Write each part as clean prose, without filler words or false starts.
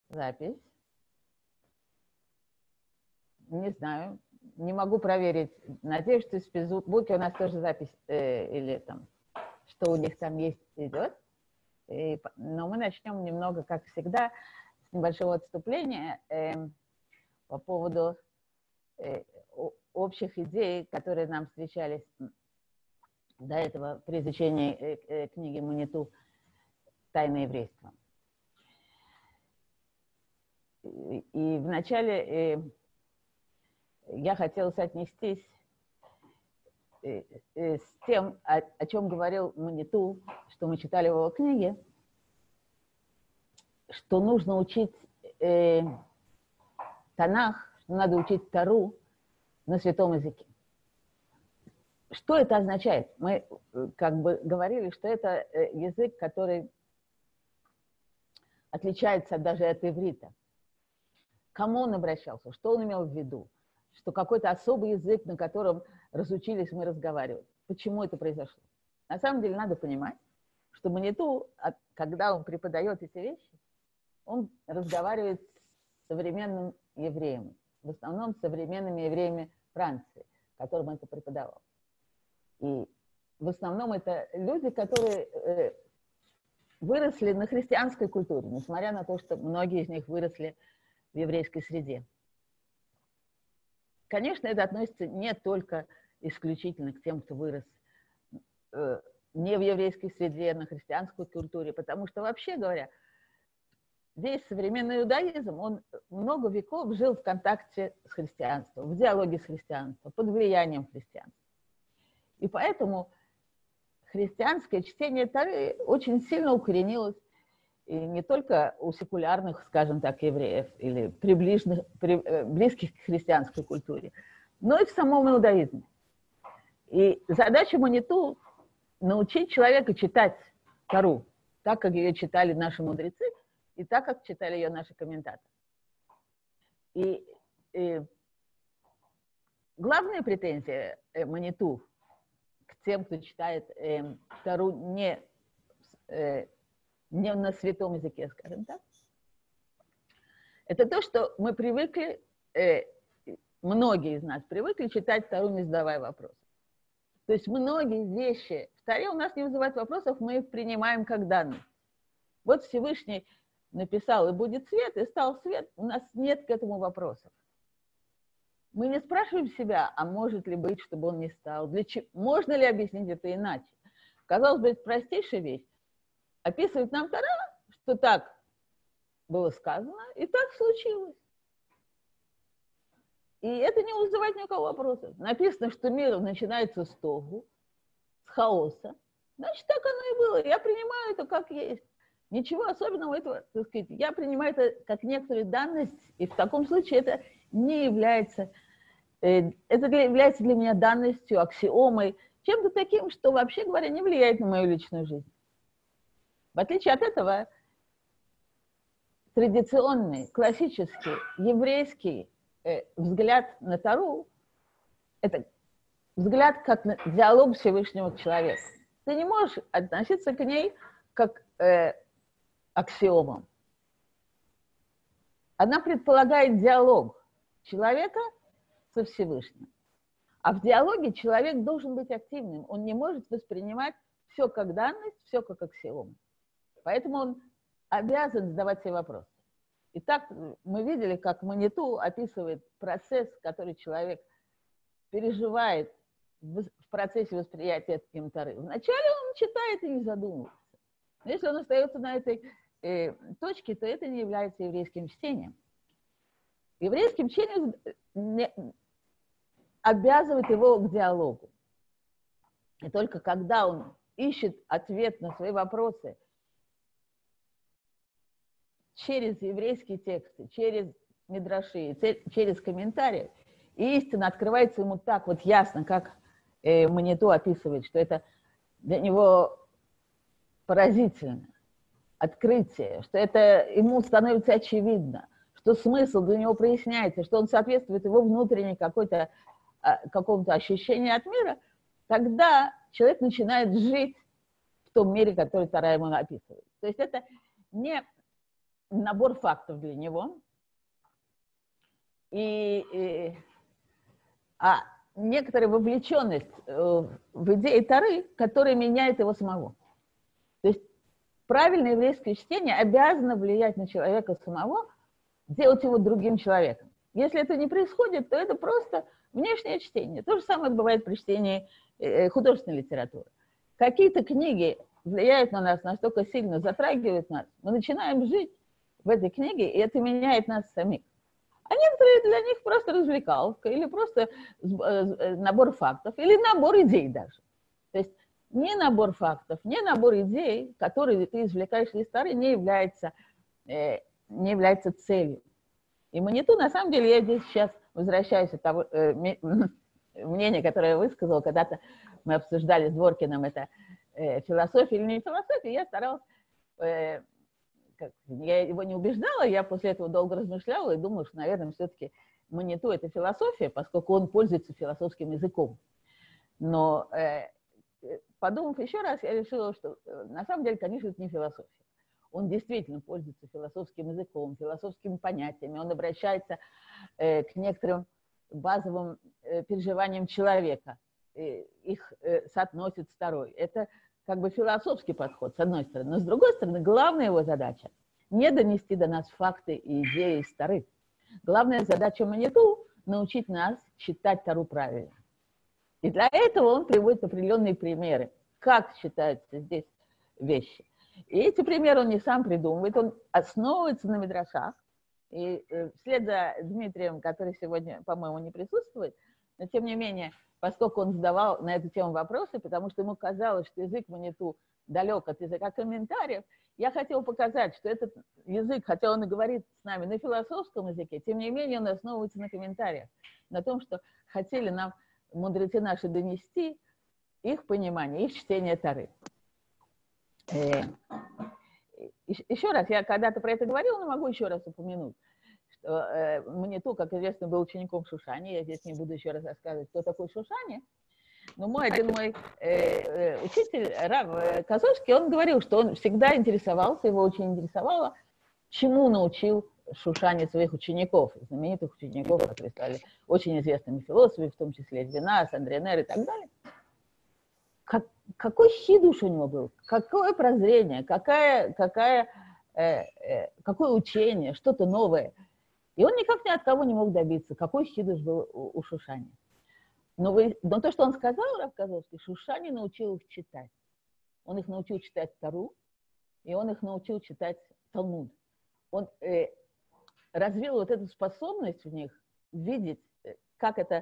Запись. Не знаю. Не могу проверить. Надеюсь, что в Фейсбуке у нас тоже запись или там, что у них там есть, идет. Но мы начнем немного, как всегда, с небольшого отступления по поводу общих идей, которые нам встречались до этого при изучении книги Маниту «Тайное еврейство». И вначале я хотела соотнестись с тем, о чем говорил Маниту, что мы читали в его книге, что нужно учить Танах, что надо учить Тору на святом языке. Что это означает? Мы как бы говорили, что это язык, который отличается даже от иврита. К кому он обращался? Что он имел в виду? Что какой-то особый язык, на котором разучились мы разговаривать. Почему это произошло? На самом деле надо понимать, что Маниту, когда он преподает эти вещи, он разговаривает с современным евреем, в основном с современными евреями Франции, которым он это преподавал. И в основном это люди, которые выросли на христианской культуре, несмотря на то, что многие из них выросли в еврейской среде. Конечно, это относится не только исключительно к тем, кто вырос не в еврейской среде, на христианской культуре, потому что, вообще говоря, весь современный иудаизм, он много веков жил в контакте с христианством, в диалоге с христианством, под влиянием христианства. И поэтому христианское чтение Торы очень сильно укоренилось и не только у секулярных, скажем так, евреев или близких к христианской культуре, но и в самом иудаизме. И задача Маниту – научить человека читать Тору, так, как ее читали наши мудрецы, и так, как читали ее наши комментаторы. И главная претензия Маниту к тем, кто читает Тору не на святом языке, скажем так, это то, что мы привыкли, многие из нас привыкли читать Тору, не задавая вопросов. То есть многие вещи в Торе у нас не вызывают вопросов, мы их принимаем как данные. Вот Всевышний написал, и будет свет, и стал свет, у нас нет к этому вопросов. Мы не спрашиваем себя, а может ли быть, чтобы он не стал, можно ли объяснить это иначе. Казалось бы, это простейшая вещь. Описывает нам Тора, что так было сказано, и так случилось. И это не вызывает никакого вопроса. Написано, что мир начинается с тогу, с хаоса. Значит, так оно и было. Я принимаю это как есть. Ничего особенного этого, так сказать, я принимаю это как некоторую данность, и в таком случае это не является, это является для меня данностью, аксиомой, чем-то таким, что, вообще говоря, не влияет на мою личную жизнь. В отличие от этого, традиционный, классический, еврейский взгляд на Тору – это взгляд как на диалог Всевышнего человека. Ты не можешь относиться к ней как аксиомам. Она предполагает диалог человека со Всевышним. А в диалоге человек должен быть активным. Он не может воспринимать все как данность, все как аксиому. Поэтому он обязан задавать себе вопросы. Итак, мы видели, как Маниту описывает процесс, который человек переживает в процессе восприятия Торы. Вначале он читает и не задумывается. Но если он остается на этой точке, то это не является еврейским чтением. Еврейским чтением обязывает его к диалогу. И только когда он ищет ответ на свои вопросы через еврейские тексты, через мидраши, через комментарии, и истина открывается ему так вот ясно, как Маниту описывает, что это для него поразительно, открытие, что это ему становится очевидно, что смысл для него проясняется, что он соответствует его внутренней какому-то ощущению от мира, тогда человек начинает жить в том мире, который Тора ему описывает. То есть это не набор фактов для него, а некоторая вовлеченность в идеи Торы, которая меняет его самого. То есть правильное еврейское чтение обязано влиять на человека самого, делать его другим человеком. Если это не происходит, то это просто внешнее чтение. То же самое бывает при чтении художественной литературы. Какие-то книги влияют на нас настолько сильно, затрагивают нас, мы начинаем жить в этой книге, и это меняет нас самих. А некоторые для них просто развлекаловка, или просто набор фактов, или набор идей даже. То есть не набор фактов, не набор идей, которые ты извлекаешь из Торы, не является целью. И Маниту, на самом деле, я здесь сейчас возвращаюсь от того мнения, которое я высказала, когда-то мы обсуждали с Дворкиным, это философия или не философия, я старалась, я его не убеждала, я после этого долго размышляла и думала, что, наверное, все-таки Маниту – это философия, поскольку он пользуется философским языком. Но подумав еще раз, я решила, что на самом деле, конечно, это не философия. Он действительно пользуется философским языком, философскими понятиями, он обращается к некоторым базовым переживаниям человека, их соотносит с Торой. Это как бы философский подход, с одной стороны. Но с другой стороны, главная его задача – не донести до нас факты и идеи из Торы. Главная задача Маниту – научить нас читать Тору правильно. И для этого он приводит определенные примеры, как считаются здесь вещи. И эти примеры он не сам придумывает, он основывается на мидрашах. И вслед за Дмитрием, который сегодня, по-моему, не присутствует, но тем не менее, поскольку он задавал на эту тему вопросы, потому что ему казалось, что язык Маниту далек от языка комментариев, я хотела показать, что этот язык, хотя он и говорит с нами на философском языке, тем не менее он основывается на комментариях, на том, что хотели нам мудрецы наши донести их понимание, их чтение Торы. Еще раз, я когда-то про это говорила, но могу еще раз упомянуть, что Маниту, как известно, был учеником Шушани, я здесь не буду еще раз рассказывать, кто такой Шушани, но один мой учитель, Рав Козовский, он говорил, что он всегда интересовался, его очень интересовало, чему научил Шушани своих учеников, знаменитых учеников, которые стали очень известными философами, в том числе Винас, Андренер и так далее. Какой хидуш у него был, какое прозрение, какое учение, что-то новое. И он никак ни от кого не мог добиться, какой хидуш был у Шушани. Но то, что он сказал, Рав Козовский, Шушани научил их читать. Он их научил читать Тору, и он их научил читать Талмуд. Он развил вот эту способность в них видеть, как это...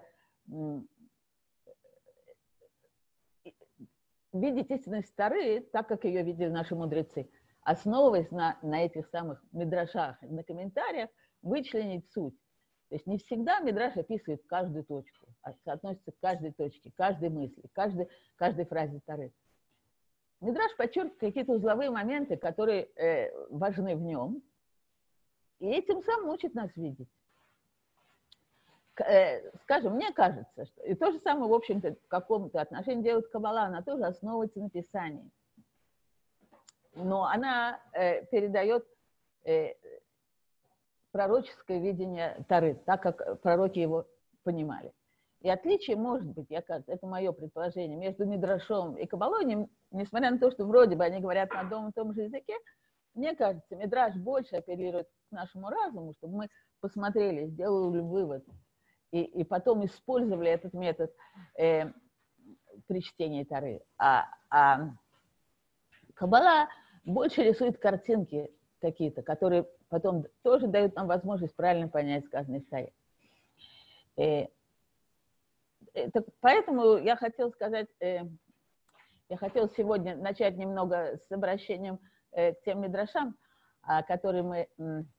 видеть истинность Торы, так, как ее видели наши мудрецы, основываясь на этих самых мидрашах, на комментариях, вычленить суть. То есть не всегда мидраш описывает каждую точку, а относится к каждой точке, каждой мысли, каждой фразе Торы. Мидраш подчеркивает какие-то узловые моменты, которые важны в нем, и этим самым учит нас видеть. Скажем, мне кажется, что и то же самое, в общем-то, в каком-то отношении делает Каббала, она тоже основывается на Писании. Но она передает пророческое видение Торы, так как пророки его понимали. И отличие может быть, это мое предположение, между Мидрашом и Каббалой, несмотря на то, что вроде бы они говорят на одном и том же языке, мне кажется, Мидраш больше апеллирует к нашему разуму, чтобы мы посмотрели, сделали вывод, и потом использовали этот метод при чтении Торы. А Каббала больше рисует картинки какие-то, которые потом тоже дают нам возможность правильно понять сказанное в Торе. Поэтому я хотела сказать, я хотела сегодня начать немного с обращением к тем мидрашам, которые мы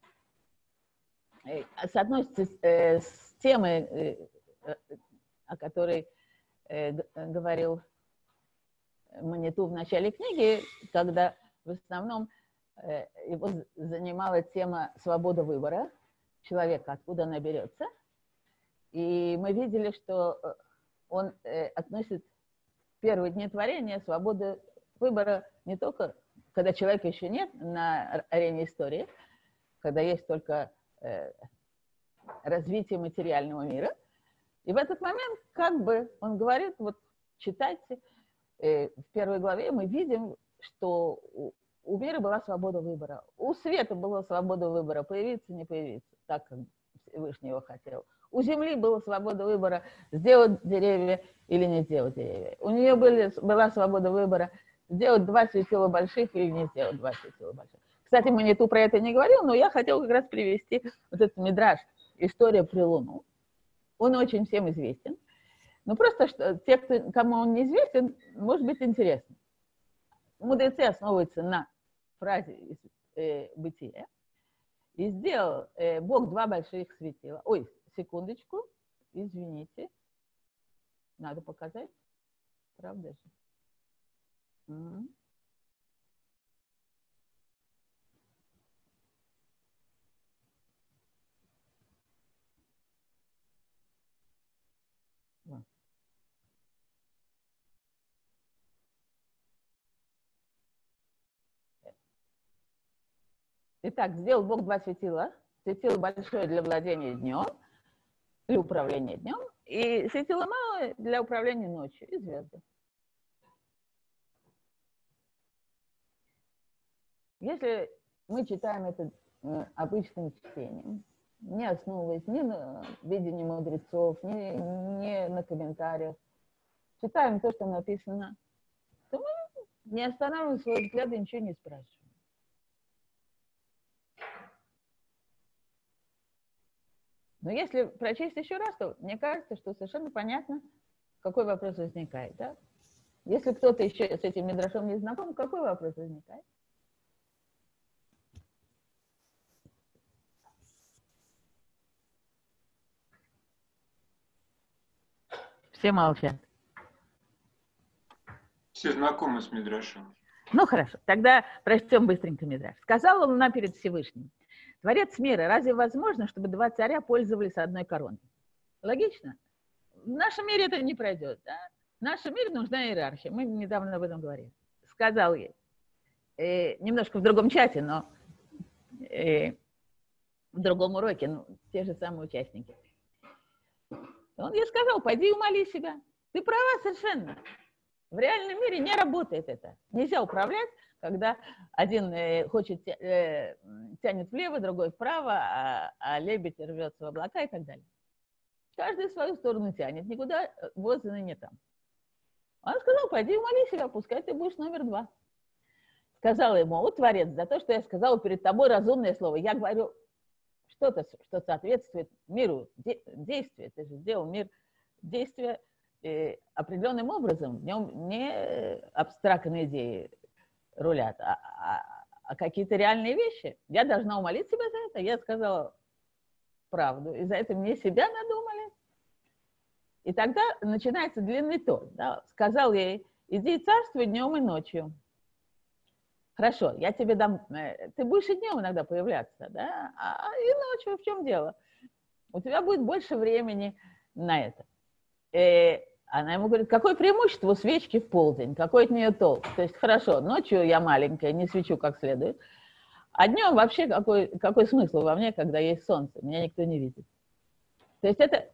соотносятся с темой, о которой говорил Маниту в начале книги, когда в основном его занимала тема свободы выбора человека, откуда она берется. И мы видели, что он относит в первые дни творения свободу выбора не только, когда человека еще нет на арене истории, когда есть только развитие материального мира. И в этот момент, как бы, он говорит, вот читайте, в первой главе мы видим, что у мира была свобода выбора. У света была свобода выбора, появиться, не появиться, так, как Всевышний его хотел. У земли была свобода выбора, сделать деревья или не сделать деревья. У нее была свобода выбора, сделать 2 светила больших или не сделать 2 светила больших. Кстати, Маниту про это не говорил, но я хотела как раз привести вот этот мидраш, история про Луну. Он очень всем известен. Но просто что, те, кому он неизвестен, может быть интересно. Мудрецы основываются на фразе из Бытия. И сделал Бог 2 больших светила. Ой, секундочку, извините. Надо показать. Правда же? Итак, сделал Бог 2 светила. Светило большое для владения днем, для управления днем, и светило малое для управления ночью, и звезды. Если мы читаем это обычным чтением, не основываясь ни на видении мудрецов, ни на комментариях, читаем то, что написано, то мы не останавливаем свои взгляды, ничего не спрашиваем. Но если прочесть еще раз, то мне кажется, что совершенно понятно, какой вопрос возникает. Да? Если кто-то еще с этим мидрашом не знаком, какой вопрос возникает? Все молчат. Все знакомы с мидрашем. Ну, хорошо. Тогда прочтем быстренько мидраш. Сказала Луна перед Всевышним: Творец мира, разве возможно, чтобы 2 царя пользовались одной короной? Логично? В нашем мире это не пройдет. Да? В нашем мире нужна иерархия. Мы недавно об этом говорили. Сказал ей. Немножко в другом чате, но в другом уроке, ну, те же самые участники. Он ей сказал: пойди умоли себя. Ты права совершенно. В реальном мире не работает это. Нельзя управлять, когда один тянет влево, другой вправо, а лебедь рвется в облака и так далее. Каждый в свою сторону тянет, никуда возле не там. Он сказал: пойди умоли себя, пускай ты будешь номер 2. Сказал ему: о, Творец, за то, что я сказала перед тобой разумное слово, я говорю что-то, что соответствует миру действия. Ты же сделал мир действия определенным образом, в нем не абстрактные идеи рулят, а какие-то реальные вещи. Я должна умолить себя за это. Я сказала правду, и за это мне себя надумали. И тогда начинается длинный тон. Да? Сказал ей: иди царствуй днем и ночью. Хорошо, я тебе дам... Ты будешь и днем иногда появляться, да? И ночью в чем дело? У тебя будет больше времени на это. Она ему говорит: какое преимущество у свечки в полдень? Какой от нее толк? То есть, хорошо, ночью я маленькая, не свечу как следует. А днем вообще какой смысл во мне, когда есть солнце? Меня никто не видит. То есть это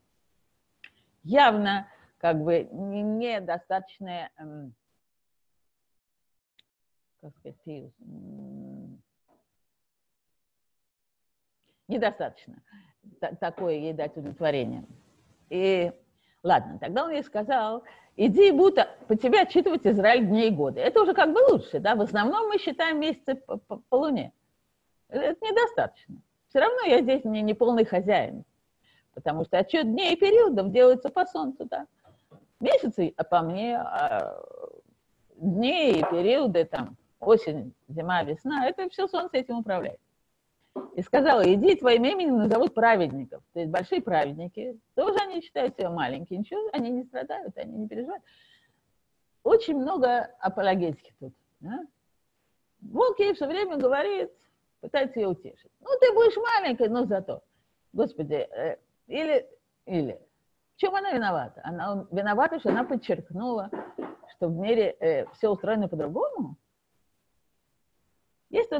явно как бы недостаточное, как сказать, недостаточно такое ей дать удовлетворение. И ладно, тогда он ей сказал: иди и буду по тебе отчитывать Израиль дни и годы. Это уже как бы лучше, да? В основном мы считаем месяцы по луне. Это недостаточно. Все равно я здесь не полный хозяин, потому что отчет дней и периодов делается по солнцу, да? Месяцы по мне, дни и периоды, там, осень, зима, весна, это все солнце этим управляет. И сказала: иди, твоим именем назовут праведников. То есть большие праведники, тоже они считают себя маленькие, ничего, они не страдают, они не переживают. Очень много апологетики тут. Да? Бог ей все время говорит, пытается ее утешить. Ну, ты будешь маленькой, но зато. Господи, или. В чем она виновата? Она виновата, что она подчеркнула, что в мире все устроено по-другому. Есть тут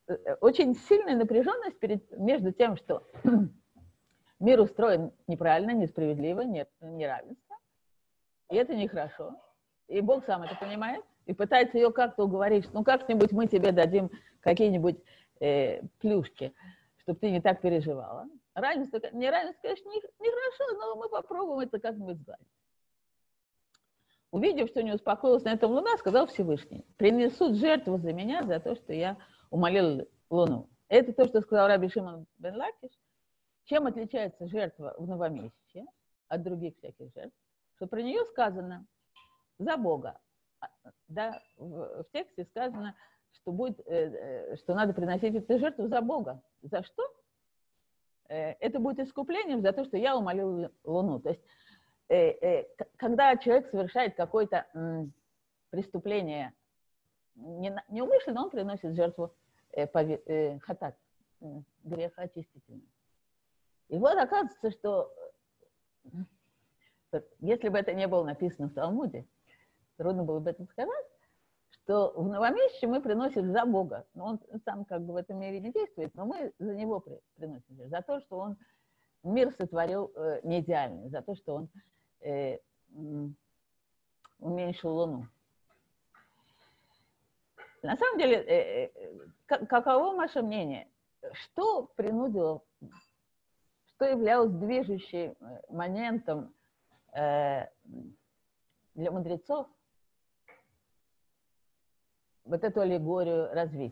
очень сильная напряженность между тем, что мир устроен неправильно, несправедливо, нет неравенства, и это нехорошо. И Бог сам это понимает, и пытается ее как-то уговорить, что ну как-нибудь мы тебе дадим какие-нибудь плюшки, чтобы ты не так переживала. Неравенство, конечно, нехорошо, но мы попробуем это как-нибудь сгладить. Увидев, что не успокоилась на этом луна, сказал Всевышний: принесут жертву за меня за то, что я умолил луну. Это то, что сказал Раби Шимон бен Лакиш. Чем отличается жертва в новомесячье от других всяких жертв? Что про нее сказано за Бога. Да, в тексте сказано, что, что надо приносить эту жертву за Бога. За что? Это будет искуплением за то, что я умолил луну. То есть когда человек совершает какое-то преступление неумышленно, он приносит жертву хатат, греха очистительного. И вот оказывается, что если бы это не было написано в Талмуде, трудно было бы это сказать, что в новомесячье мы приносим за Бога. Но он сам как бы в этом мире не действует, но мы за него приносим. За то, что он мир сотворил не идеальный, за то, что он уменьшил луну. На самом деле, каково ваше мнение? Что принудило, что являлось движущим моментом для мудрецов вот эту аллегорию развить?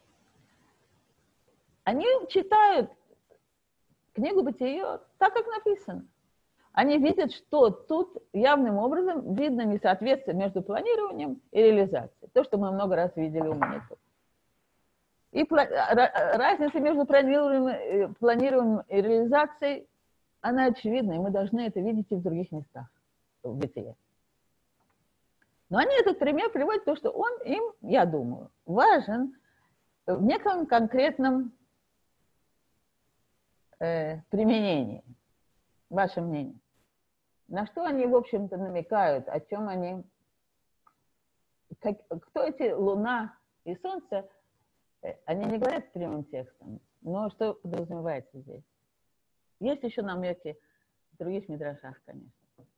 Они читают книгу Бытие так, как написано. Они видят, что тут явным образом видно несоответствие между планированием и реализацией. То, что мы много раз видели у Маниту. И разница между планированием и реализацией, она очевидна, и мы должны это видеть и в других местах в Бытие. Но они этот пример приводят, то, что он им, я думаю, важен в неком конкретном применении. Ваше мнение. На что они, в общем-то, намекают, о чем они... Кто эти Луна и Солнце, они не говорят прямым текстом, но что подразумевается здесь? Есть еще намеки в других мидрашах, конечно.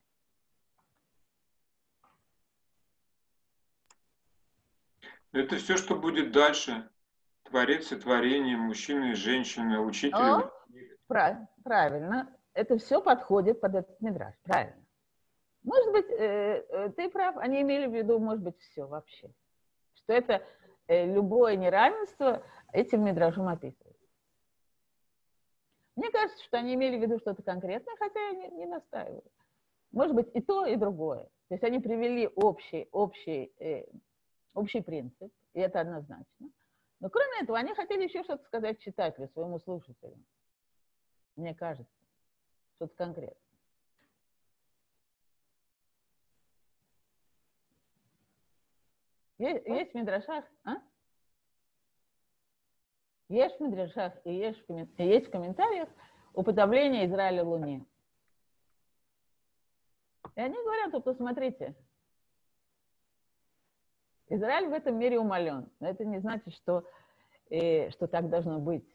Это все, что будет дальше. Творец и творение, мужчина и женщина, учитель. Правильно. Это все подходит под этот мидраш. Правильно. Может быть, ты прав, они имели в виду, может быть, все вообще. Что это любое неравенство этим мидрашом описывается. Мне кажется, что они имели в виду что-то конкретное, хотя я не настаиваю. Может быть, и то, и другое. То есть они привели общий принцип, и это однозначно. Но кроме этого, они хотели еще что-то сказать читателю, своему слушателю. Мне кажется. Что-то конкретное. Есть в мидрашах, есть в мидрашах и есть в комментариях уподобление Израиля Луне. И они говорят, вот посмотрите, Израиль в этом мире умален. Но это не значит, что так должно быть.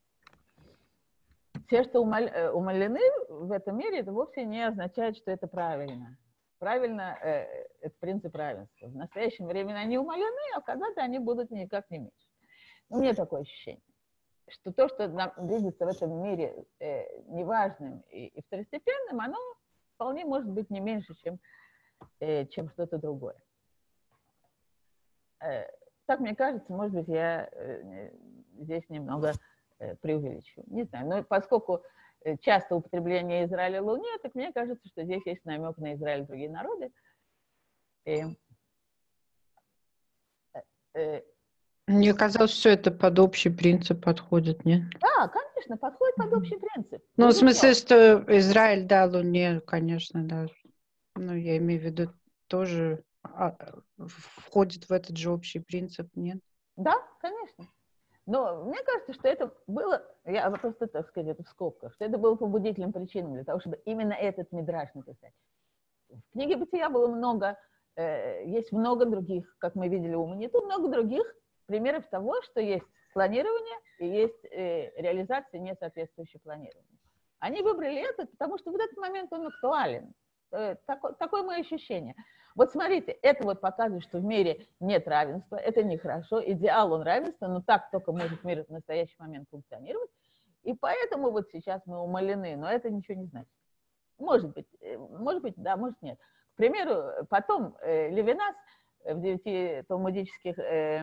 Те, что умалены в этом мире, это вовсе не означает, что это правильно. Правильно, это принцип равенства. В настоящее время они умалены, а когда-то они будут никак не меньше. У меня такое ощущение, что то, что нам видится в этом мире неважным и второстепенным, оно вполне может быть не меньше, чем что-то другое. Так мне кажется, может быть, я здесь немного преувеличиваю. Не знаю, но поскольку часто употребление Израиля Луне, так мне кажется, что здесь есть намек на Израиль и другие народы. Мне казалось, все это под общий принцип подходит, нет? Да, конечно, подходит под общий принцип. Ну, в смысле, что Израиль, да, Луне, конечно, да. Ну, я имею в виду, тоже входит в этот же общий принцип, нет? Да, конечно. Но мне кажется, что это было, я просто, так сказать, это в скобках, что это было побудительным причиной для того, чтобы именно этот мидраш написать. В книге Бытия было много, есть много других, как мы видели у Маниту, много других примеров того, что есть планирование и есть реализация, не соответствующая планированию. Они выбрали это, потому что в этот момент он актуален. Такое мое ощущение. Вот смотрите, это вот показывает, что в мире нет равенства, это нехорошо, идеал он равенства, но так только может мир в настоящий момент функционировать. И поэтому вот сейчас мы умалены, но это ничего не значит. Может быть, да, может нет. К примеру, потом Левинас в 9 талмудических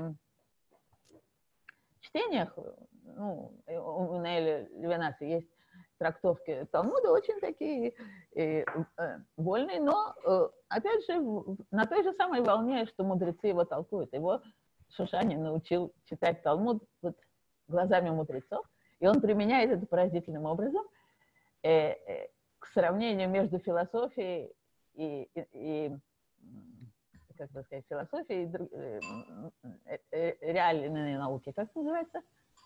чтениях, ну, у Неэля Левинаса есть трактовки Талмуда очень такие вольные, но, опять же, на той же самой волне, что мудрецы его толкуют. Его Шушанин научил читать Талмуд вот глазами мудрецов, и он применяет это поразительным образом к сравнению между философией и как бы сказать, философией и реальной науки. Как это называется?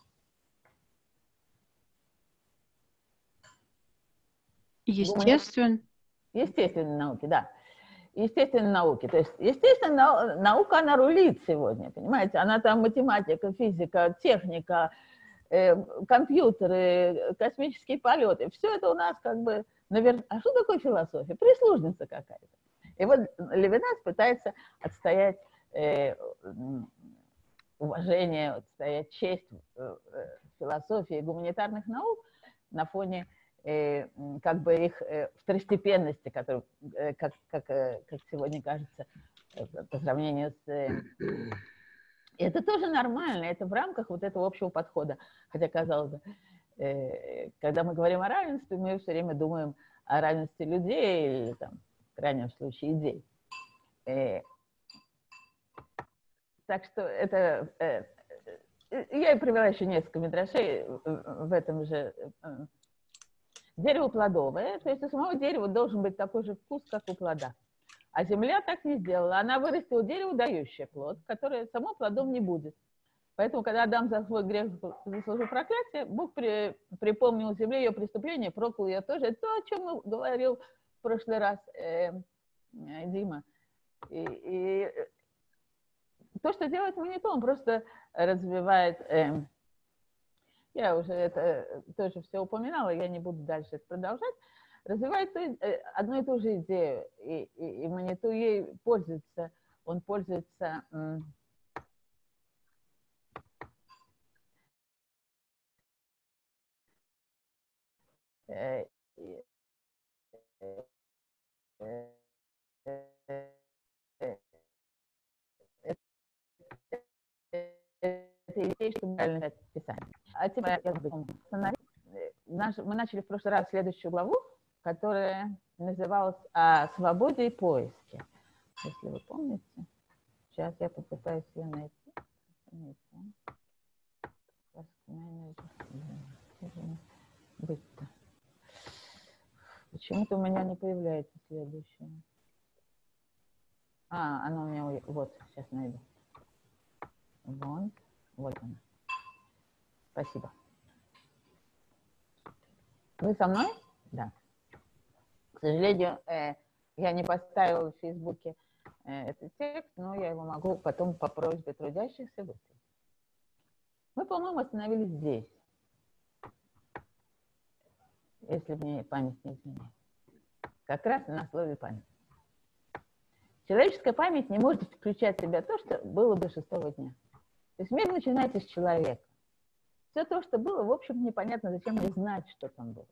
Естественной науки, да. Естественной науки. То есть естественная наука, она рулит сегодня, понимаете? Она там математика, физика, техника, компьютеры, космические полеты. Все это у нас как бы наверное. А что такое философия? Прислужница какая-то. И вот Левинас пытается отстоять уважение, отстоять честь философии и гуманитарных наук на фоне как бы их второстепенности, которые, как сегодня кажется, по сравнению с... Это тоже нормально, это в рамках вот этого общего подхода. Хотя, казалось бы, когда мы говорим о равенстве, мы все время думаем о равенстве людей или, там, в крайнем случае, идей. Так что это... Я привела еще несколько мидрашей в этом же... Дерево плодовое, то есть у самого дерева должен быть такой же вкус, как у плода. А земля так не сделала. Она вырастила дерево, дающее плод, которое само плодом не будет. Поэтому, когда Адам за свой грех заслужил проклятие, Бог припомнил земле ее преступление, проклял ее тоже. Это то, о чем говорил в прошлый раз Дима. И то, что делает Манито, он просто развивает... Я уже это тоже все упоминала, я не буду дальше это продолжать. Развивает одну и ту же идею, и Маниту ей пользуется. Он пользуется идеей, чтобы правильно писать. А теперь мы начали в прошлый раз следующую главу, которая называлась «О свободе и поиске». Если вы помните. Сейчас я попытаюсь ее найти. Почему-то у меня не появляется следующее. Оно у меня... Вот, сейчас найду. Вот она. Спасибо. Вы со мной? Да. К сожалению, я не поставила в Фейсбуке этот текст, но я его могу потом по просьбе трудящихся выставить. Мы, по-моему, остановились здесь. Если мне память не изменяет. Как раз на слове память. Человеческая память не может включать в себя то, что было до 6-го дня. То есть мир начинается с человека. Все то, что было, в общем, непонятно, зачем мне знать, что там было.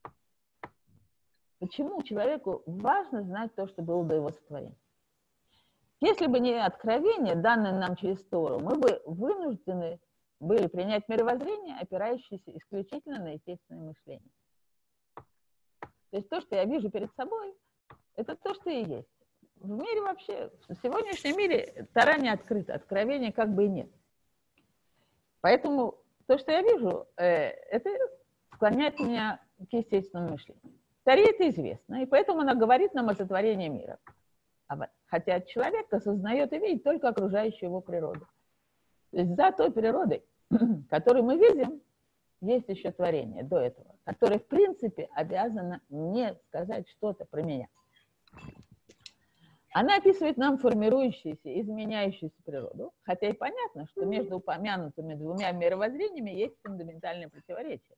Почему человеку важно знать то, что было до его сотворения? Если бы не откровение, данное нам через Тору, мы бы вынуждены были принять мировоззрение, опирающееся исключительно на естественное мышление. То есть то, что я вижу перед собой, это то, что и есть. В мире вообще, в сегодняшнем мире Тора не открыта, откровения как бы и нет. Поэтому то, что я вижу, это склоняет меня к естественному мышлению. Торе это известно, и поэтому она говорит нам о сотворении мира. Хотя человек осознает и видит только окружающую его природу. То есть за той природой, которую мы видим, есть еще творение до этого, которое, в принципе, обязано мне сказать что-то про меня. Она описывает нам формирующуюся, изменяющуюся природу, хотя и понятно, что между упомянутыми двумя мировоззрениями есть фундаментальное противоречие.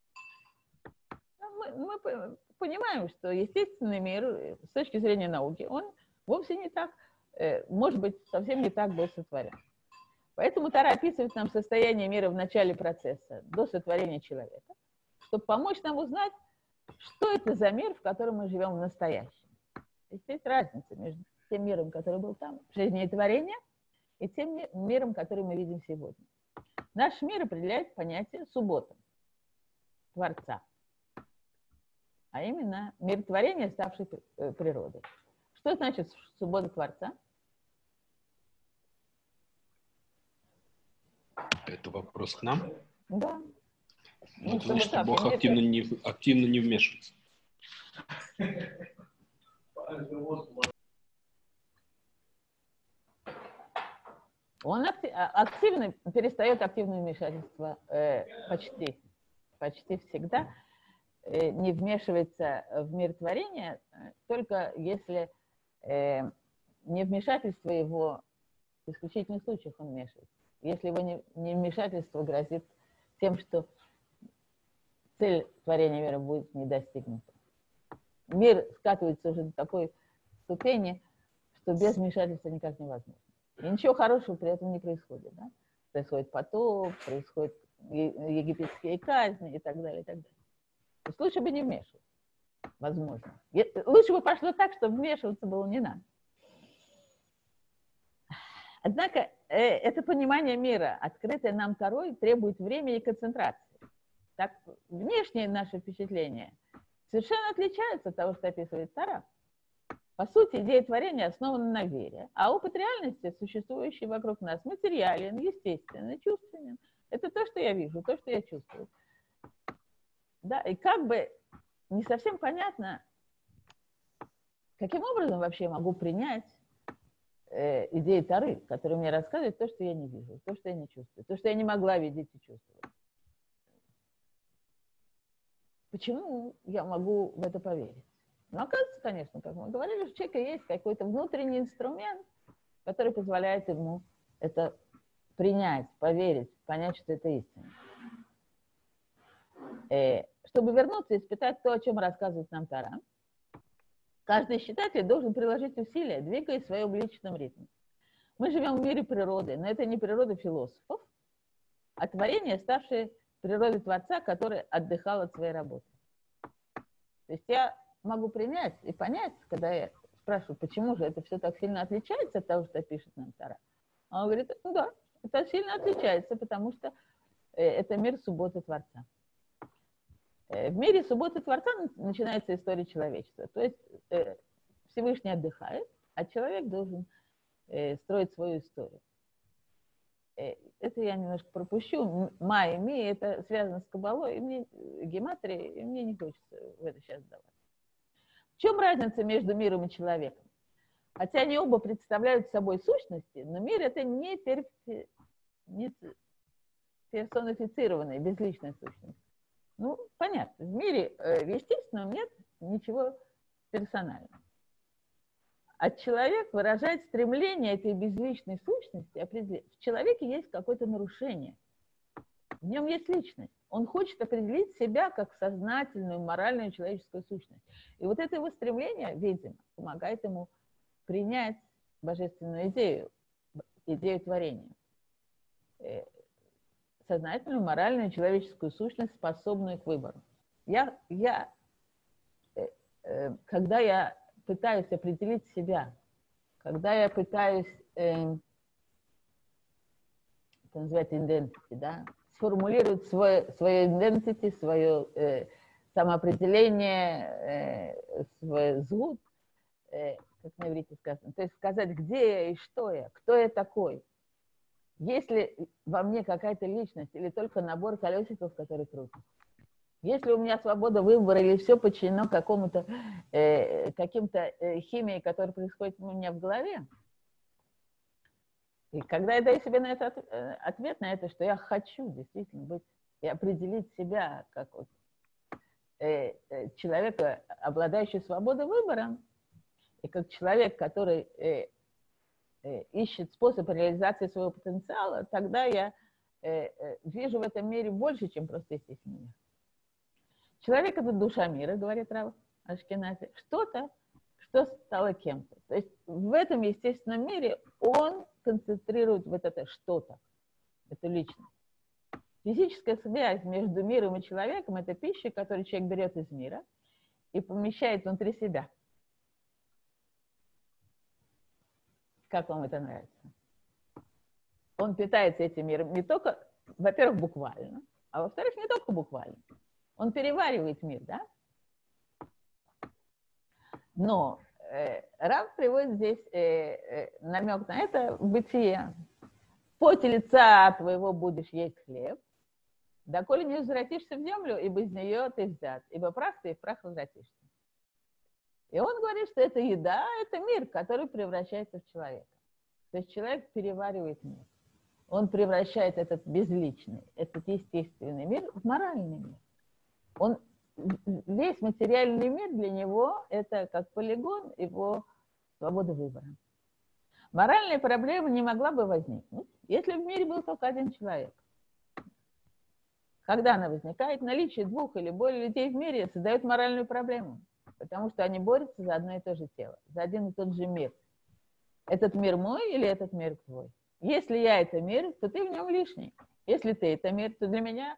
Мы понимаем, что естественный мир, с точки зрения науки, он вовсе не так, может быть, совсем не так был сотворен. Поэтому Тора описывает нам состояние мира в начале процесса, до сотворения человека, чтобы помочь нам узнать, что это за мир, в котором мы живем в настоящем. Есть разница между тем миром, который был там, в жизни творения, и тем миром, который мы видим сегодня. Наш мир определяет понятие суббота, Творца, а именно мир творения, ставший природой. Что значит суббота Творца? Это вопрос к нам? Да. Ну, значит, Бог активно не вмешивается. Он активно перестает активное вмешательство почти всегда, не вмешивается в мир творения, только если не вмешательство его, в исключительных случаях он вмешивается. Если его не вмешательство грозит тем, что цель творения мира будет не достигнута. Мир скатывается уже до такой ступени, что без вмешательства никак невозможно. И ничего хорошего при этом не происходит. Да? Происходит потоп, происходят египетские казни и так далее, и так далее. То есть лучше бы не вмешиваться, возможно. Лучше бы пошло так, чтобы вмешиваться было не надо. Однако это понимание мира, открытое нам Торой, требует времени и концентрации. Так, внешние наши впечатления совершенно отличаются от того, что описывает Тора. По сути, идея творения основана на вере, а опыт реальности, существующий вокруг нас, материален, естественен, чувственен. Это то, что я вижу, то, что я чувствую. Да, и как бы не совсем понятно, каким образом вообще я могу принять идеи Торы, которые мне рассказывают то, что я не вижу, то, что я не чувствую, то, что я не могла видеть и чувствовать. Почему я могу в это поверить? Ну, оказывается, конечно, как мы говорили, что у человека есть какой-то внутренний инструмент, который позволяет ему это принять, поверить, понять, что это истина. Чтобы вернуться и испытать то, о чем рассказывает нам Тора, каждый читатель должен приложить усилия, двигаясь в своем личном ритме. Мы живем в мире природы, но это не природа философов, а творение, ставшее природой Творца, который отдыхал от своей работы. То есть я могу принять и понять, когда я спрашиваю, почему же это все так сильно отличается от того, что пишет нам Тора. Он говорит, ну да, это сильно отличается, потому что это мир субботы Творца. В мире субботы Творца начинается история человечества. То есть Всевышний отдыхает, а человек должен строить свою историю. Это я немножко пропущу. Ма и ми, это связано с Кабалой, и мне гематрией, и мне не хочется в это сейчас давать. В чем разница между миром и человеком? Хотя они оба представляют собой сущности, но мир это не персонифицированная, безличная сущность. Ну, понятно, в мире естественном нет ничего персонального. А человек выражает стремление этой безличной сущности определить. В человеке есть какое-то нарушение. В нем есть личность. Он хочет определить себя как сознательную, моральную человеческую сущность. И вот это его стремление, видимо, помогает ему принять божественную идею творения. Сознательную, моральную, человеческую сущность, способную к выбору. Когда я пытаюсь определить себя, когда я пытаюсь, это называется identity, да, сформулировать свое identity, свое самоопределение, свой згуд, как на иврите сказано, то есть сказать, где я и что я, кто я такой. Есть ли во мне какая-то личность или только набор колесиков, которые крутят? Если у меня свобода выбора или все подчинено какому-то, каким-то химии, которая происходит у меня в голове, и когда я даю себе на это ответ на это, что я хочу действительно быть и определить себя как вот, человека, обладающего свободой выбора, и как человек, который ищет способ реализации своего потенциала, тогда я вижу в этом мире больше, чем просто естественный мир. Человек – это душа мира, говорит Рав Ашкенази, что-то, что стало кем-то. То есть в этом естественном мире он концентрирует вот это что-то, эту личность. Физическая связь между миром и человеком – это пища, которую человек берет из мира и помещает внутри себя. Как вам это нравится? Он питается этим миром не только, во-первых, буквально, а во-вторых, не только буквально. Он переваривает мир, да? Но Рав приводит здесь намек на это в бытие. В поте лица твоего будешь есть хлеб, доколе не возвратишься в землю, ибо из нее ты взят, ибо прах ты и в прах возвратишься. И он говорит, что это еда, это мир, который превращается в человека. То есть человек переваривает мир. Он превращает этот безличный, этот естественный мир в моральный мир. Весь материальный мир для него это как полигон его свободы выбора. Моральная проблема не могла бы возникнуть, если в мире был только один человек. Когда она возникает, наличие двух или более людей в мире создает моральную проблему, потому что они борются за одно и то же тело, за один и тот же мир. Этот мир мой или этот мир твой? Если я это мир, то ты в нем лишний. Если ты это мир, то для меня,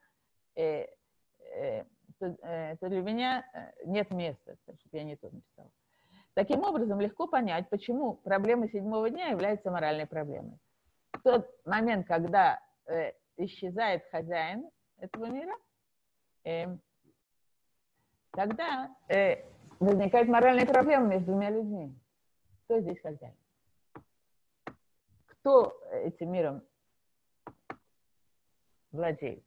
нет места, чтобы я не то написала. Таким образом, легко понять, почему проблема седьмого дня является моральной проблемой. В тот момент, когда исчезает хозяин этого мира, тогда возникает моральная проблема между двумя людьми. Кто здесь хозяин? Кто этим миром владеет?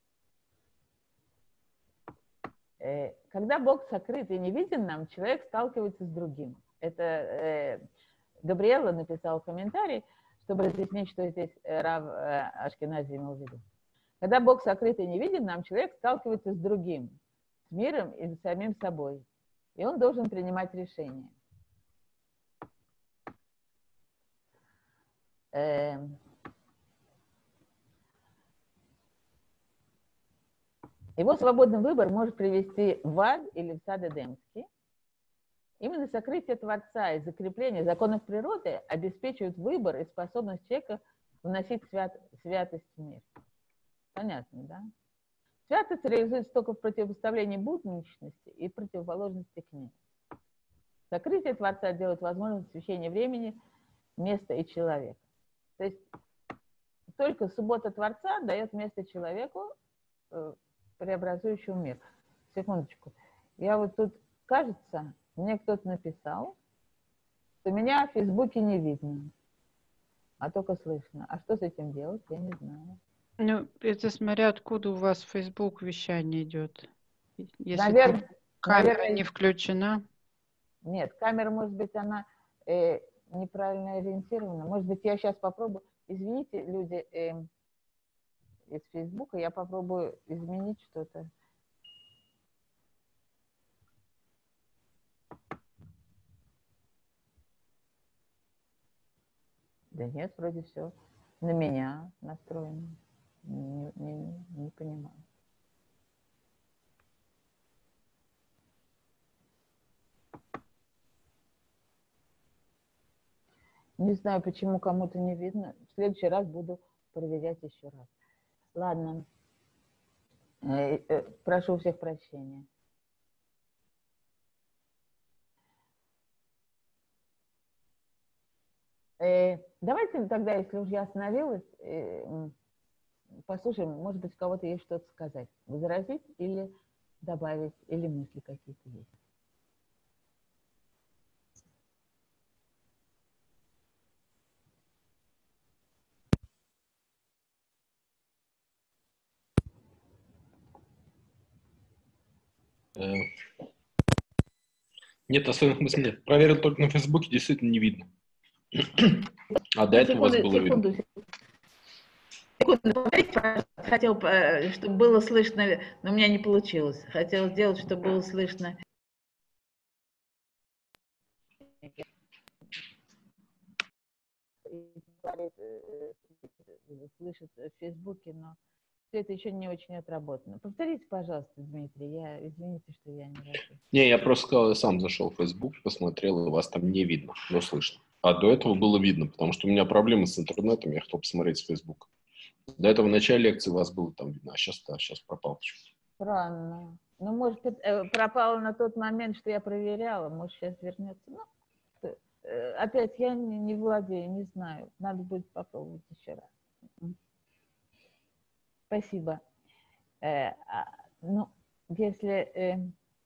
Когда Бог сокрыт и не виден нам, человек сталкивается с другим. Это Габриэла написал комментарий, чтобы разъяснить, что здесь Рав Ашкенази имел в виду. Когда Бог сокрыт и не виден нам, человек сталкивается с другим, с миром и с самим собой. И он должен принимать решения. Его свободный выбор может привести в ад или в сад Эдемский. Именно сокрытие Творца и закрепление законов природы обеспечивают выбор и способность человека вносить святость в мир. Понятно, да? Святость реализуется только в противопоставлении будничности и противоположности к ней. Сокрытие Творца делает возможным освящение времени, места и человека. То есть только суббота Творца дает место человеку, преобразующему мир. Секундочку. Я вот тут, кажется, мне кто-то написал, что меня в Фейсбуке не видно, а только слышно. А что с этим делать, я не знаю. Ну, это смотря откуда у вас Facebook вещание идет. Если наверное, камера не включена. Нет, камера, может быть, она неправильно ориентирована. Может быть, я сейчас попробую. Извините, люди из Фейсбука, я попробую изменить что-то. Да нет, вроде все на меня настроено. Не понимаю. Не знаю, почему кому-то не видно. В следующий раз буду проверять еще раз. Ладно. Прошу всех прощения. Давайте тогда, если уже я остановилась, послушаем, может быть, у кого-то есть что-то сказать. Возразить или добавить, или мысли какие-то есть. Нет, особенных мыслей нет. Проверил только на Фейсбуке, действительно не видно. А до этого у вас было видно. Секунду, хотел, чтобы было слышно, но у меня не получилось. Хотел сделать, чтобы было слышно. говорит, слышит в Фейсбуке, но все это еще не очень отработано. Повторите, пожалуйста, Дмитрий, извините, что я не расслышала. Не, я просто сказал, я сам зашел в Facebook, посмотрел, и вас там не видно, но слышно. А до этого было видно, потому что у меня проблемы с интернетом, я хотел посмотреть с Facebook. До этого в начале лекции вас было там видно, а сейчас пропал почему-то. Странно. Ну, может, пропало на тот момент, что я проверяла, может, сейчас вернется. Ну, опять я не владею, не знаю. Надо будет попробовать еще раз. Спасибо. Ну, если...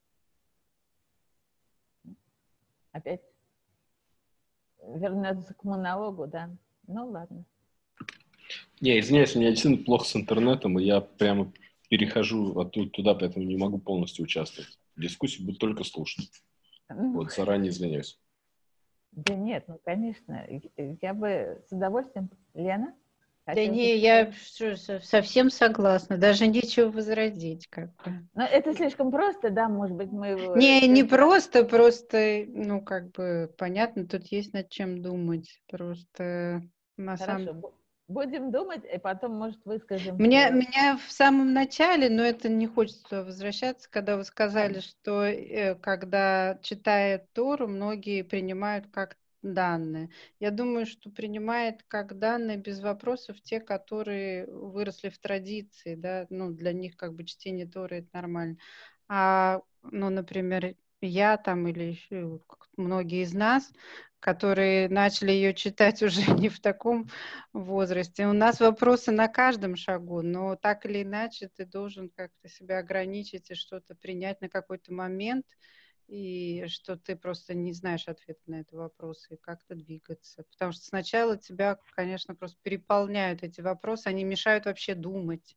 Опять вернется к монологу, да? Ну, ладно. Не, извиняюсь, у меня действительно плохо с интернетом, и я прямо перехожу оттуда туда, поэтому не могу полностью участвовать. В дискуссии буду только слушать. Вот, заранее извиняюсь. Да нет, ну, конечно, я бы с удовольствием... Лена? Да не, я совсем согласна, даже нечего возразить. Как бы. Но это слишком просто, да, может быть, мы... Не просто, ну, как бы, понятно, тут есть над чем думать, просто на самом деле... Хорошо, будем думать, и потом, может, выскажем... Меня в самом начале, но это не хочется возвращаться, когда вы сказали, что когда читают Тору, многие принимают как данные. Я думаю, что принимает как данные без вопросов те, которые выросли в традиции, да, ну, для них как бы чтение Торы это нормально. Ну, например, я там или еще многие из нас, которые начали ее читать уже не в таком возрасте. У нас вопросы на каждом шагу, но так или иначе ты должен как-то себя ограничить и что-то принять на какой-то момент, и что ты просто не знаешь ответа на эти вопросы, и как-то двигаться. Потому что сначала тебя, конечно, просто переполняют эти вопросы, они мешают вообще думать.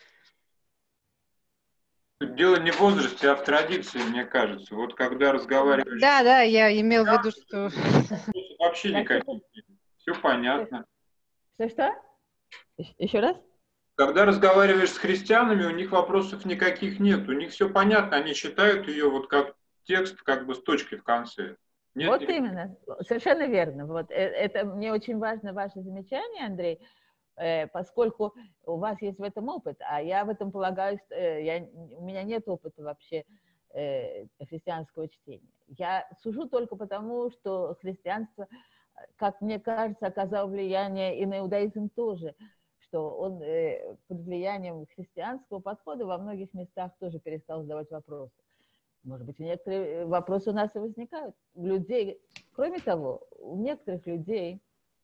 Дело не в возрасте, а в традиции, мне кажется. Вот когда разговариваешь... Да, я имел в виду, что... Вообще никаких. Все понятно. Что? Еще раз? Когда разговариваешь с христианами, у них вопросов никаких нет. У них все понятно, они читают ее вот как текст, как бы с точкой в конце. Нет, вот именно, совершенно верно. Вот это мне очень важно ваше замечание, Андрей, поскольку у вас есть в этом опыт, а я в этом полагаюсь, у меня нет опыта вообще христианского чтения. Я сужу только потому, что христианство, как мне кажется, оказало влияние и на иудаизм тоже, что он под влиянием христианского подхода во многих местах тоже перестал задавать вопросы. Может быть, некоторые вопросы у нас и возникают у людей. Кроме того, у некоторых людей,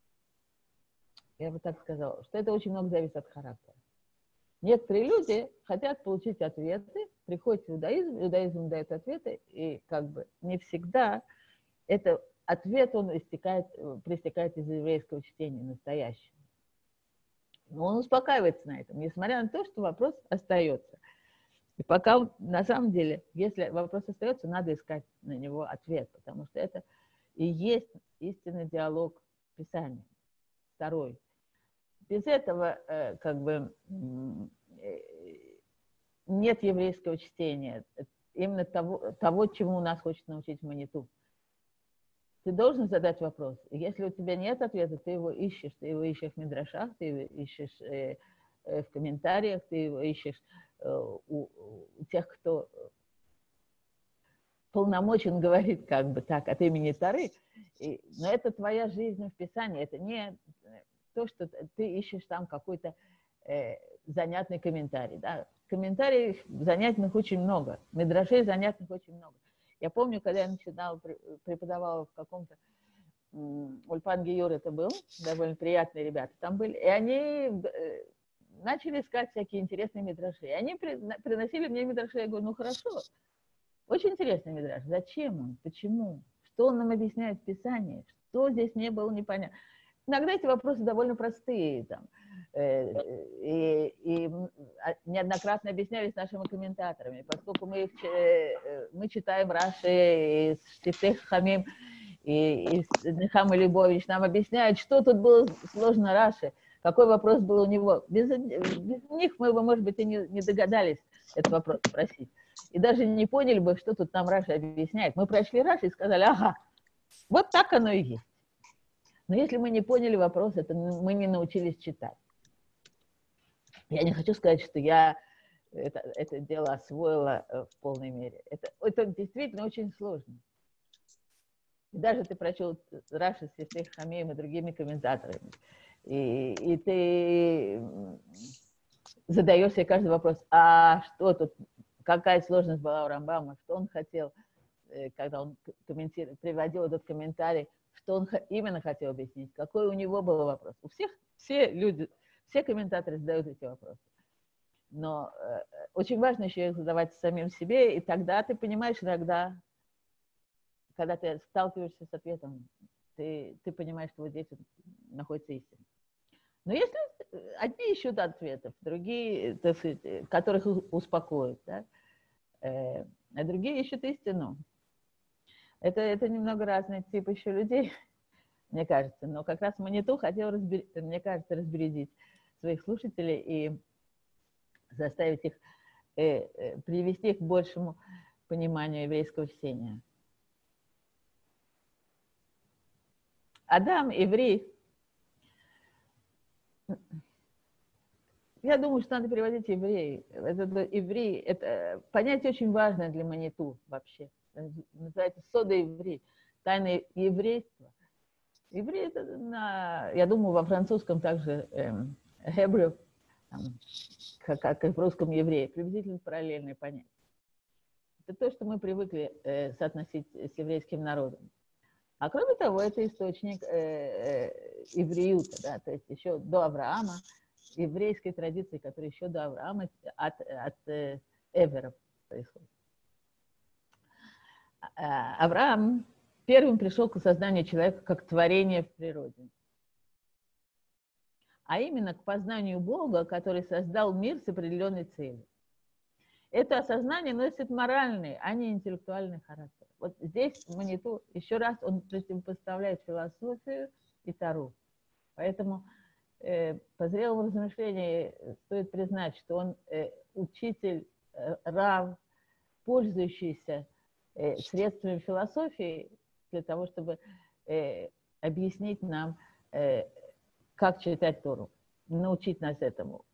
я бы так сказала, что это очень много зависит от характера. Некоторые люди хотят получить ответы, приходят в иудаизм, иудаизм дает ответы, и как бы не всегда этот ответ, он проистекает из еврейского чтения настоящего. Но он успокаивается на этом, несмотря на то, что вопрос остается. И пока, на самом деле, если вопрос остается, надо искать на него ответ, потому что это и есть истинный диалог Писания. Второй. Без этого как бы нет еврейского чтения, именно того, чему нас хочет научить Маниту. Ты должен задать вопрос. И если у тебя нет ответа, ты его ищешь в мидрашах, ты его ищешь в комментариях, ты его ищешь у тех, кто полномочен говорить как бы так от имени Торы. Но это твоя жизнь в Писании, это не то, что ты ищешь там какой-то занятный комментарий. Да? Комментариев занятных очень много, мидрашей занятных очень много. Я помню, когда я преподавала в каком-то Ульпан Гиюр, это был, довольно приятные ребята там были, и они начали искать всякие интересные мидраши. И они приносили мне мидраши, я говорю, ну хорошо, очень интересный мидраш, зачем он, почему, что он нам объясняет в Писании, что здесь не было непонятно. Иногда эти вопросы довольно простые, там, и неоднократно объяснялись нашими комментаторами, поскольку мы читаем Раши, Штифтей Хамим, и Нехама Либович нам объясняют, что тут было сложно Раши, какой вопрос был у него. Без них мы бы, может быть, и не догадались этот вопрос спросить. И даже не поняли бы, что тут нам Раши объясняет. Мы прочли Раши и сказали, ага, вот так оно и есть. Но если мы не поняли вопрос, это мы не научились читать. Я не хочу сказать, что я это дело освоила в полной мере. Это действительно очень сложно. И даже ты прочел Раши с Ефрех Хамеем и другими комментаторами, и ты задаешь себе каждый вопрос, а что тут, какая сложность была у Рамбама, что он хотел, когда он приводил этот комментарий, что он именно хотел объяснить, какой у него был вопрос. У всех, все люди, все комментаторы задают эти вопросы. Но очень важно еще их задавать самим себе, и тогда ты понимаешь иногда, когда ты сталкиваешься с ответом, ты понимаешь, что вот здесь вот находится истина. Но если одни ищут ответов, другие, так сказать, которых успокоят, да? А другие ищут истину. Это немного разный тип еще людей, мне кажется. Но как раз Маниту хотел, мне кажется, разбередить своих слушателей и заставить их, привести их к большему пониманию еврейского чтения. Адам, еврей. Я думаю, что надо переводить еврей. Еврей, это понятие очень важное для Маниту вообще. Называется сода-еврей, тайное еврейство. Еврей, это, я думаю, во французском также hebrew, как и в русском еврей, приблизительно параллельное понятие. Это то, что мы привыкли соотносить с еврейским народом. А кроме того, это источник евреюта, да, то есть еще до Авраама, еврейской традиции, которая еще до Авраама от эверов происходит. Авраам первым пришел к осознанию человека как творения в природе. А именно к познанию Бога, который создал мир с определенной целью. Это осознание носит моральный, а не интеллектуальный характер. Вот здесь Маниту, еще раз, он противопоставляет философию и Тору. Поэтому по зрелому размышлению стоит признать, что он учитель, рав, пользующийся средствами философии для того, чтобы объяснить нам, как читать Тору, научить нас этому.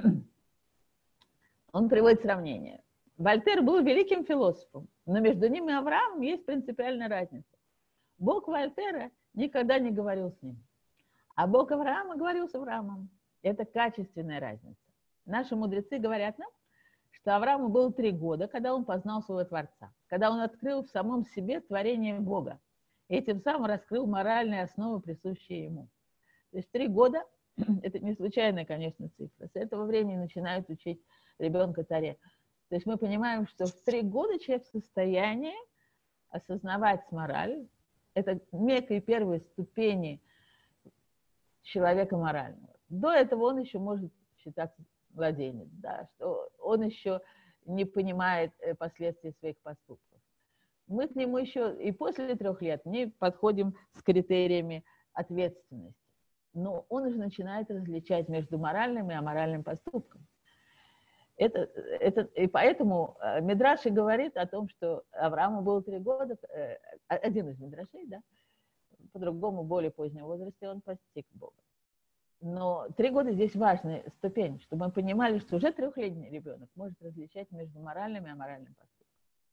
Он приводит сравнение. Вольтер был великим философом, но между ним и Авраамом есть принципиальная разница. Бог Вольтера никогда не говорил с ним, а Бог Авраама говорил с Авраамом. Это качественная разница. Наши мудрецы говорят нам, что Аврааму было 3 года, когда он познал своего Творца, когда он открыл в самом себе творение Бога, и тем самым раскрыл моральные основы, присущие ему. То есть 3 года, это не случайная, конечно, цифра, с этого времени начинают учить ребенка Торе. То есть мы понимаем, что в 3 года человек в состоянии осознавать мораль. Это некие первые ступени человека морального. До этого он еще может считаться младенец, да, что он еще не понимает последствий своих поступков. Мы к нему еще и после 3 лет не подходим с критериями ответственности. Но он уже начинает различать между моральным и аморальным поступком. И поэтому Мидраш и говорит о том, что Аврааму было 3 года, один из Мидрашей, да, по-другому, в более позднем возрасте он постиг Бога. Но 3 года здесь важная ступень, чтобы мы понимали, что уже 3-летний ребенок может различать между моральным и аморальным поступком.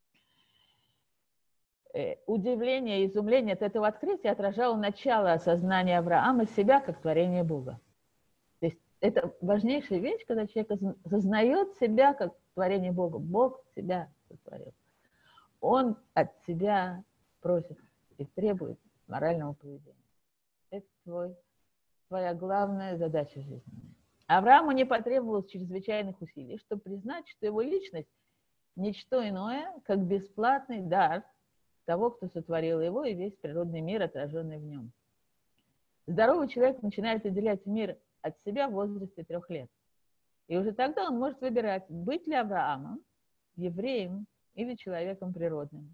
Удивление и изумление от этого открытия отражало начало осознания Авраама себя как творение Бога. То есть это важнейшая вещь, когда человек осознает себя как творение Бога. Бог себя сотворил. Он от себя просит и требует морального поведения. Это твоя главная задача жизни. Аврааму не потребовалось чрезвычайных усилий, чтобы признать, что его личность – ничто иное, как бесплатный дар того, кто сотворил его, и весь природный мир, отраженный в нем. Здоровый человек начинает отделять мир от себя в возрасте 3 лет. И уже тогда он может выбирать, быть ли Авраамом, евреем или человеком природным.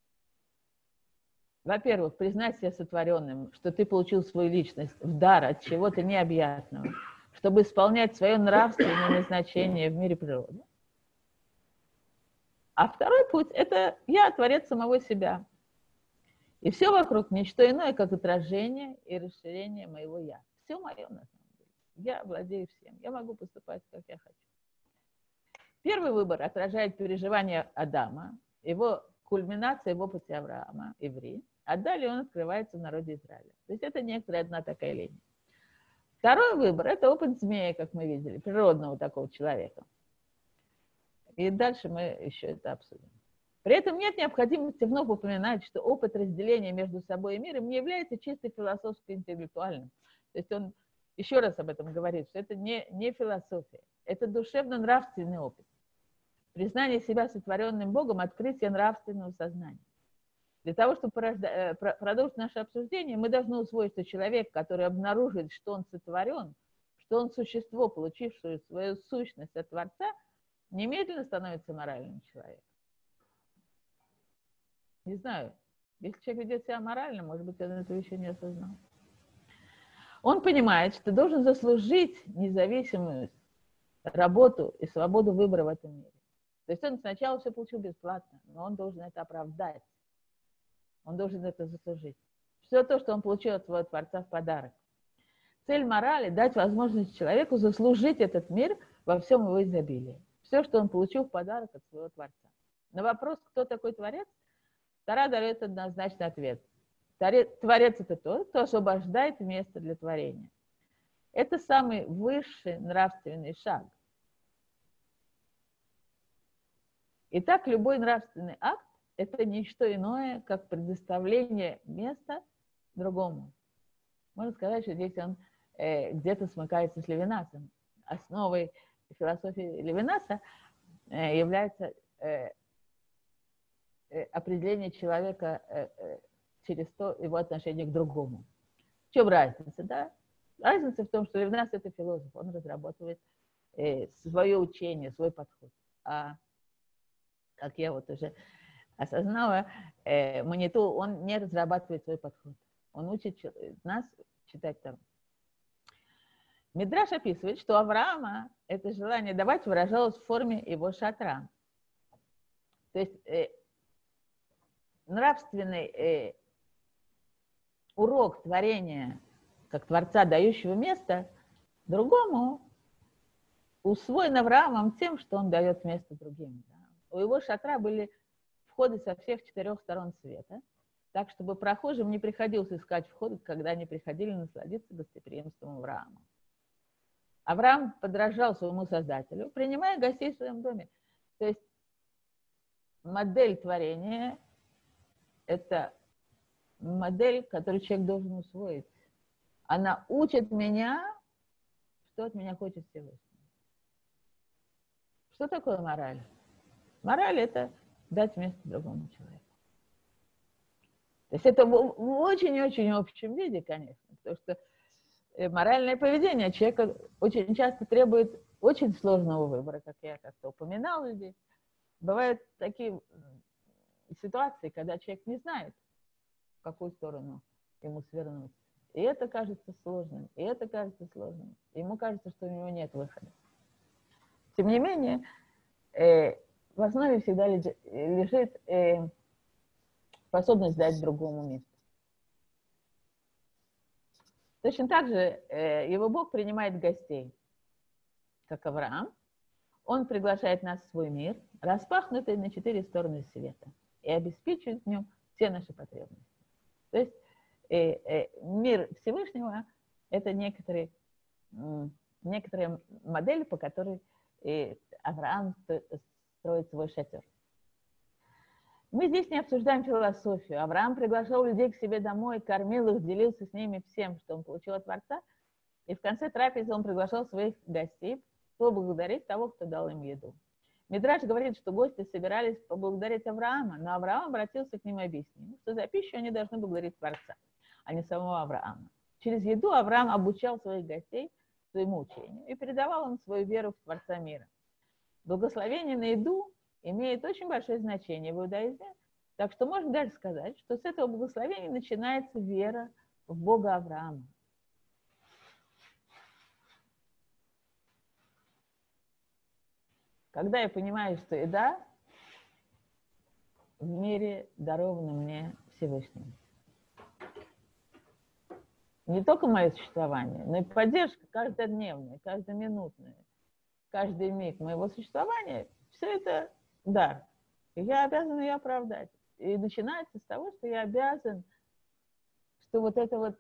Во-первых, признать себя сотворенным, что ты получил свою личность в дар от чего-то необъятного, чтобы исполнять свое нравственное назначение в мире природы. А второй путь – это я творец самого себя. И все вокруг не что иное, как отражение и расширение моего «я». Все мое на самом деле. Я владею всем. Я могу поступать, как я хочу. Первый выбор отражает переживания Адама, его кульминация в опыте Авраама, еврей, а далее он открывается в народе Израиля. То есть это некоторая одна такая линия. Второй выбор – это опыт змея, как мы видели, природного такого человека. И дальше мы еще это обсудим. При этом нет необходимости вновь упоминать, что опыт разделения между собой и миром не является чисто философско-интеллектуальным. То есть он еще раз об этом говорит, что это не философия, это душевно-нравственный опыт. Признание себя сотворенным Богом – открытие нравственного сознания. Для того, чтобы продолжить наше обсуждение, мы должны усвоить, что человек, который обнаружит, что он сотворен, что он существо, получившее свою сущность от Творца, немедленно становится моральным человеком. Не знаю, если человек ведет себя морально, может быть, он этого еще не осознал. Он понимает, что должен заслужить независимую работу и свободу выбора в этом мире. То есть он сначала все получил бесплатно, но он должен это оправдать. Он должен это заслужить. Все то, что он получил от своего Творца в подарок. Цель морали – дать возможность человеку заслужить этот мир во всем его изобилии. Все, что он получил в подарок от своего Творца. На вопрос, кто такой Творец, Тора дает однозначный ответ. Творец – это тот, кто освобождает место для творения. Это самый высший нравственный шаг. Итак, любой нравственный акт – это не что иное, как предоставление места другому. Можно сказать, что здесь он где-то смыкается с Левинасом. Основой философии Левинаса является определение человека через то его отношение к другому. В чем разница, да? Разница в том, что Левинас – это философ, он разрабатывает свое учение, свой подход. А, как я вот уже осознала, Маниту, он не разрабатывает свой подход. Он учит нас читать Тору. Мидраш описывает, что у Авраама это желание давать выражалось в форме его шатра. То есть нравственный урок творения, как Творца, дающего место другому, усвоен Авраамом тем, что он дает место другим. Да. У его шатра были входы со всех 4 сторон света, так, чтобы прохожим не приходилось искать входы, когда они приходили насладиться гостеприимством Авраама. Авраам подражал своему Создателю, принимая гостей в своем доме. То есть модель творения – это модель, которую человек должен усвоить. Она учит меня, что от меня хочет Всевышний. Что такое мораль? Мораль – это дать место другому человеку. То есть это в очень-очень общем виде, конечно, потому что моральное поведение человека очень часто требует очень сложного выбора, как я как-то упоминала здесь. Бывают такие ситуации, когда человек не знает, в какую сторону ему свернуть. И это кажется сложным, и это кажется сложным. Ему кажется, что у него нет выхода. Тем не менее, в основе всегда лежит способность дать другому место. Точно так же его Бог принимает гостей, как Авраам. Он приглашает нас в свой мир, распахнутый на 4 стороны света, и обеспечивает в нем все наши потребности. То есть мир Всевышнего – это некоторая модель, по которой Авраам строит свой шатер. Мы здесь не обсуждаем философию. Авраам приглашал людей к себе домой, кормил их, делился с ними всем, что он получил от Творца. И в конце трапезы он приглашал своих гостей поблагодарить того, кто дал им еду. Мидраш говорит, что гости собирались поблагодарить Авраама, но Авраам обратился к ним и объяснил, что за пищу они должны благодарить Творца, а не самого Авраама. Через еду Авраам обучал своих гостей своему учению и передавал им свою веру в Творца мира. Благословение на еду имеет очень большое значение в иудаизме, так что можно даже сказать, что с этого благословения начинается вера в Бога Авраама. Когда я понимаю, что еда в мире дарована мне Всевышним. не только мое существование, но и поддержка каждодневная, каждоминутная, каждый миг моего существования, все это дар. И я обязан ее оправдать. И начинается с того, что я обязан, что вот это вот,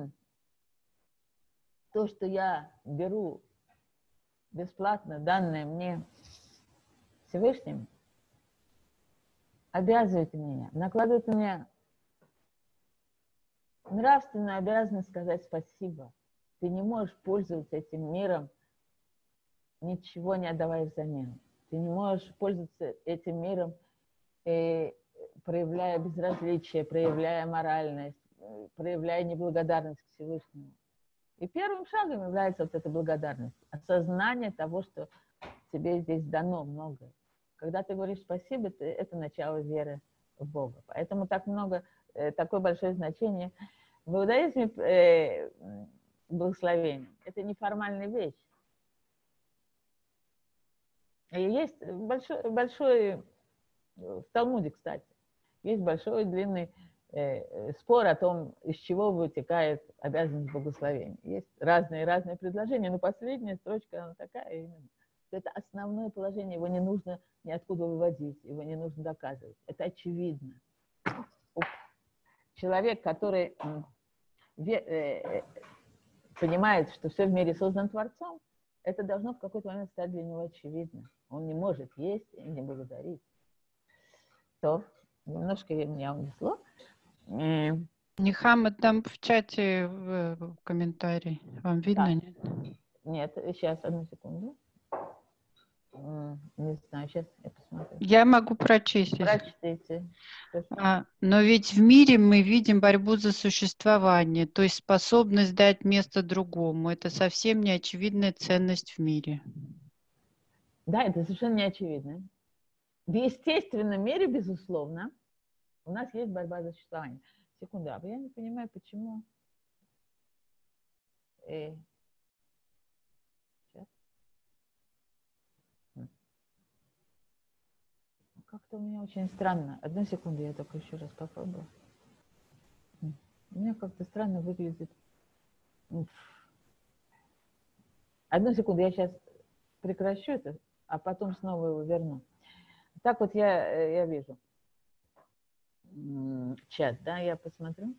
то, что я беру бесплатно, данное мне Всевышним, обязывает меня, накладывает на меня нравственную обязанность сказать спасибо. Ты не можешь пользоваться этим миром, ничего не отдавая взамен. Ты не можешь пользоваться этим миром, проявляя безразличие, проявляя моральность, проявляя неблагодарность к Всевышнему. И первым шагом является вот эта благодарность, осознание того, что тебе здесь дано многое. Когда ты говоришь спасибо, это начало веры в Бога. Поэтому такое большое значение в иудаизме благословения. Это неформальная вещь. И есть большой в Талмуде, кстати, есть большой длинный спор о том, из чего вытекает обязанность благословения. Есть разные предложения, но последняя строчка, она такая именно. Это основное положение, его не нужно ниоткуда выводить, его не нужно доказывать. Это очевидно. Человек, который понимает, что все в мире создано Творцом, это должно в какой-то момент стать для него очевидно. Он не может есть и не благодарить. То, немножко меня унесло. Нихама, там в чате комментарий. Вам видно? Да. Нет, сейчас, одну секунду. Не знаю, сейчас я посмотрю. Я могу прочесть. Прочтите. Но ведь в мире мы видим борьбу за существование, то есть способность дать место другому. Это совсем не очевидная ценность в мире. Да, это совершенно не очевидно. В естественном мире, безусловно, у нас есть борьба за существование. Секунду, а я не понимаю, почему... Как-то у меня очень странно. Одну секунду, я только еще раз попробую. У меня как-то странно выглядит. Одну секунду, я сейчас прекращу это, а потом снова его верну. Так вот я вижу. Чат, да, я посмотрю.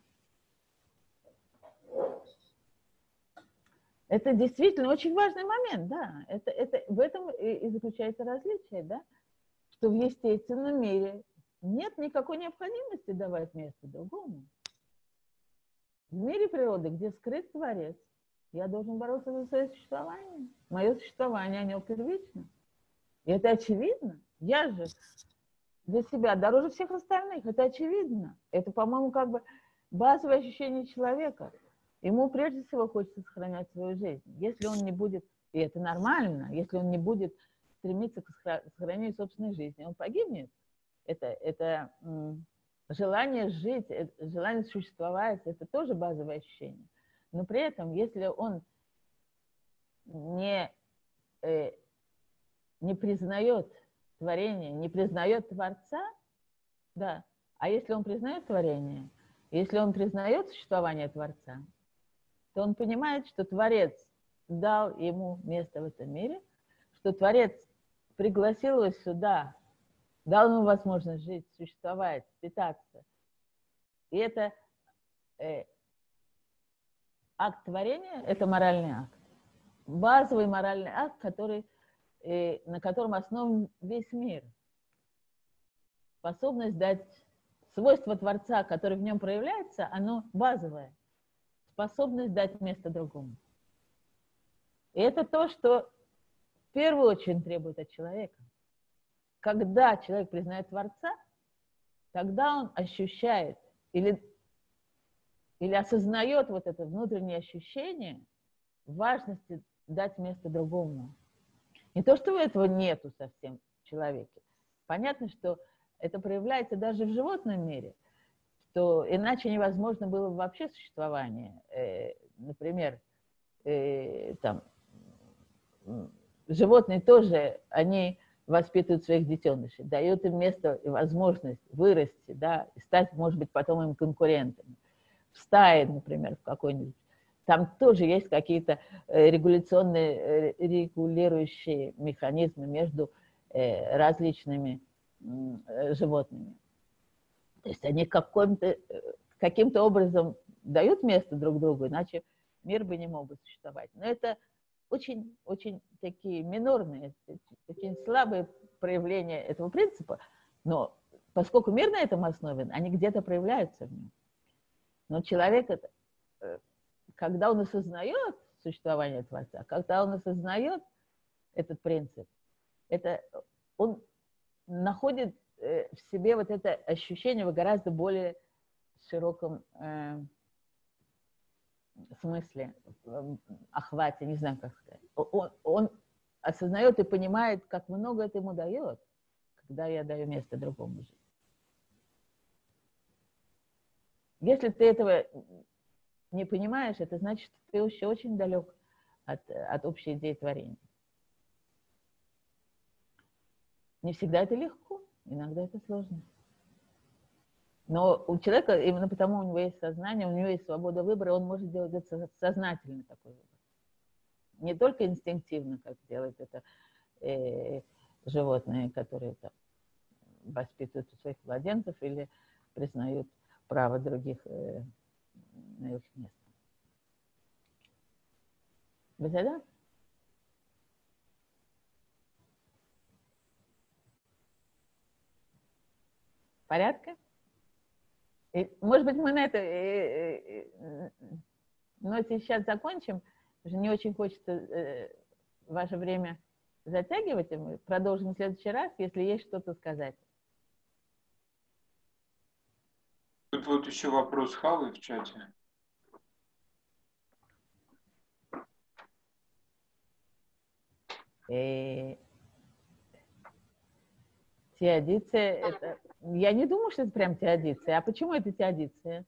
Это действительно очень важный момент, да. В этом и заключается различие, да. Что в естественном мире нет никакой необходимости давать место другому. В мире природы, где скрыт Творец, я должен бороться за свое существование. Мое существование, оно первично. И это очевидно. Я же для себя дороже всех остальных. Это очевидно. Это, по-моему, как бы базовое ощущение человека. Ему прежде всего хочется сохранять свою жизнь. Если он не будет, и это нормально, если он не будет стремиться к сохранению собственной жизни, он погибнет. Это желание жить, желание существовать, это тоже базовое ощущение. Но при этом, если он не признает творение, не признает Творца, да, а если он признает творение, если он признает существование Творца, то он понимает, что Творец дал ему место в этом мире, что Творец пригласил его сюда, дал ему возможность жить, существовать, питаться. И это акт творения, это моральный акт. Базовый моральный акт, на котором основан весь мир. Способность дать свойство Творца, которое в нем проявляется, оно базовое. Способность дать место другому. И это то, что в первую очередь требует от человека. Когда человек признает Творца, тогда он ощущает или осознает вот это внутреннее ощущение важности дать место другому. Не то, что этого нету совсем в человеке. Понятно, что это проявляется даже в животном мире, что иначе невозможно было бы вообще существование. Например, животные тоже, они воспитывают своих детенышей, дают им место и возможность вырасти, да, и стать, может быть, потом им конкурентами. В стае, например, в какой-нибудь, там тоже есть какие-то регулирующие механизмы между различными животными. То есть они каким-то образом дают место друг другу, иначе мир бы не мог бы существовать. Но это очень, очень такие минорные, очень слабые проявления этого принципа, но поскольку мир на этом основан, они где-то проявляются в нем. Но человек, когда он осознает существование Творца, когда он осознает этот принцип, он находит в себе вот это ощущение в гораздо более широком смысле, охвате, не знаю, как сказать. Он осознает и понимает, как много это ему дает, когда я даю место другому жить. Если ты этого не понимаешь, это значит, что ты еще очень далек от общей идеи творения. Не всегда это легко, иногда это сложно. Но у человека, именно потому у него есть сознание, у него есть свобода выбора, он может делать это сознательно такой выбор. Не только инстинктивно, как делают это животные, которые там воспитывают своих младенцев или признают право других на их место. Безда? В порядке? И, может быть, мы на этой ноте сейчас закончим, потому что не очень хочется ваше время затягивать, и мы продолжим в следующий раз, если есть что-то сказать. Тут вот еще вопрос Хавы в чате. Теодиция, это... Я не думаю, что это прям теодиция. А почему это теодиция?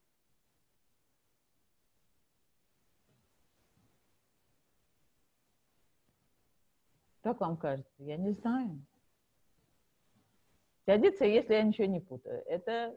Как вам кажется? Я не знаю. Теодиция, если я ничего не путаю, это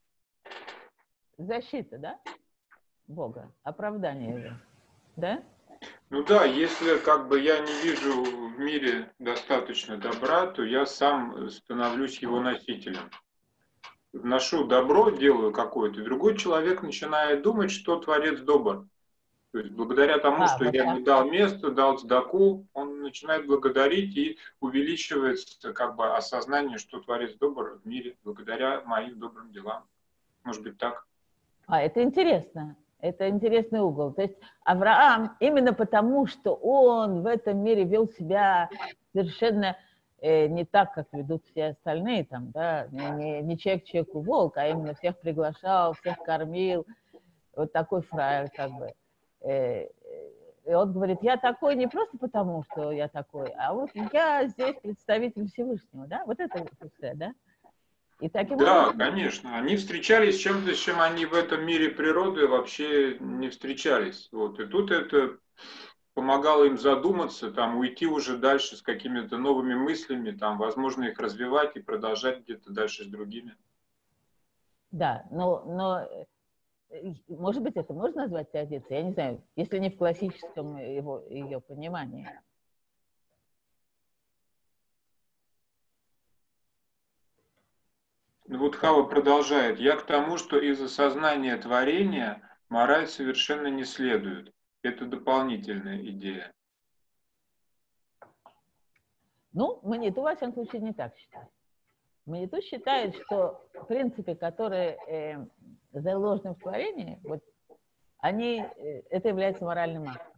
защита, да? Бога, оправдание его, да? Ну да, если как бы я не вижу в мире достаточно добра, то я сам становлюсь его носителем. Вношу добро, делаю какое-то, и другой человек начинает думать, что Творец добр. То есть благодаря тому, что вот я так. ему дал место, дал цдаку, он начинает благодарить, и увеличивается как бы осознание, что Творец добр в мире благодаря моим добрым делам. Может быть так? Это интересно. Это интересный угол. То есть Авраам, именно потому, что он в этом мире вел себя совершенно не так, как ведут все остальные, там, да, не человеку волк, а именно всех приглашал, всех кормил, вот такой фраер, как бы. И он говорит, я такой не просто потому, что я такой, а вот я здесь представитель Всевышнего, да, вот это да? И таким Да, образом... конечно. Они встречались с чем-то, с чем они в этом мире природы вообще не встречались. Вот. И тут это помогало им задуматься, там, уйти уже дальше с какими-то новыми мыслями, там, возможно, их развивать и продолжать где-то дальше с другими. Да, но может быть, это можно назвать теодицией? Я не знаю, если не в классическом ее понимании. Ну вот Хава продолжает. Я к тому, что из осознания творения мораль совершенно не следует. Это дополнительная идея. Ну, Маниту, во всяком случае, не так считает. Маниту считает, что принципы, которые заложены в творении, вот, это является моральным актом.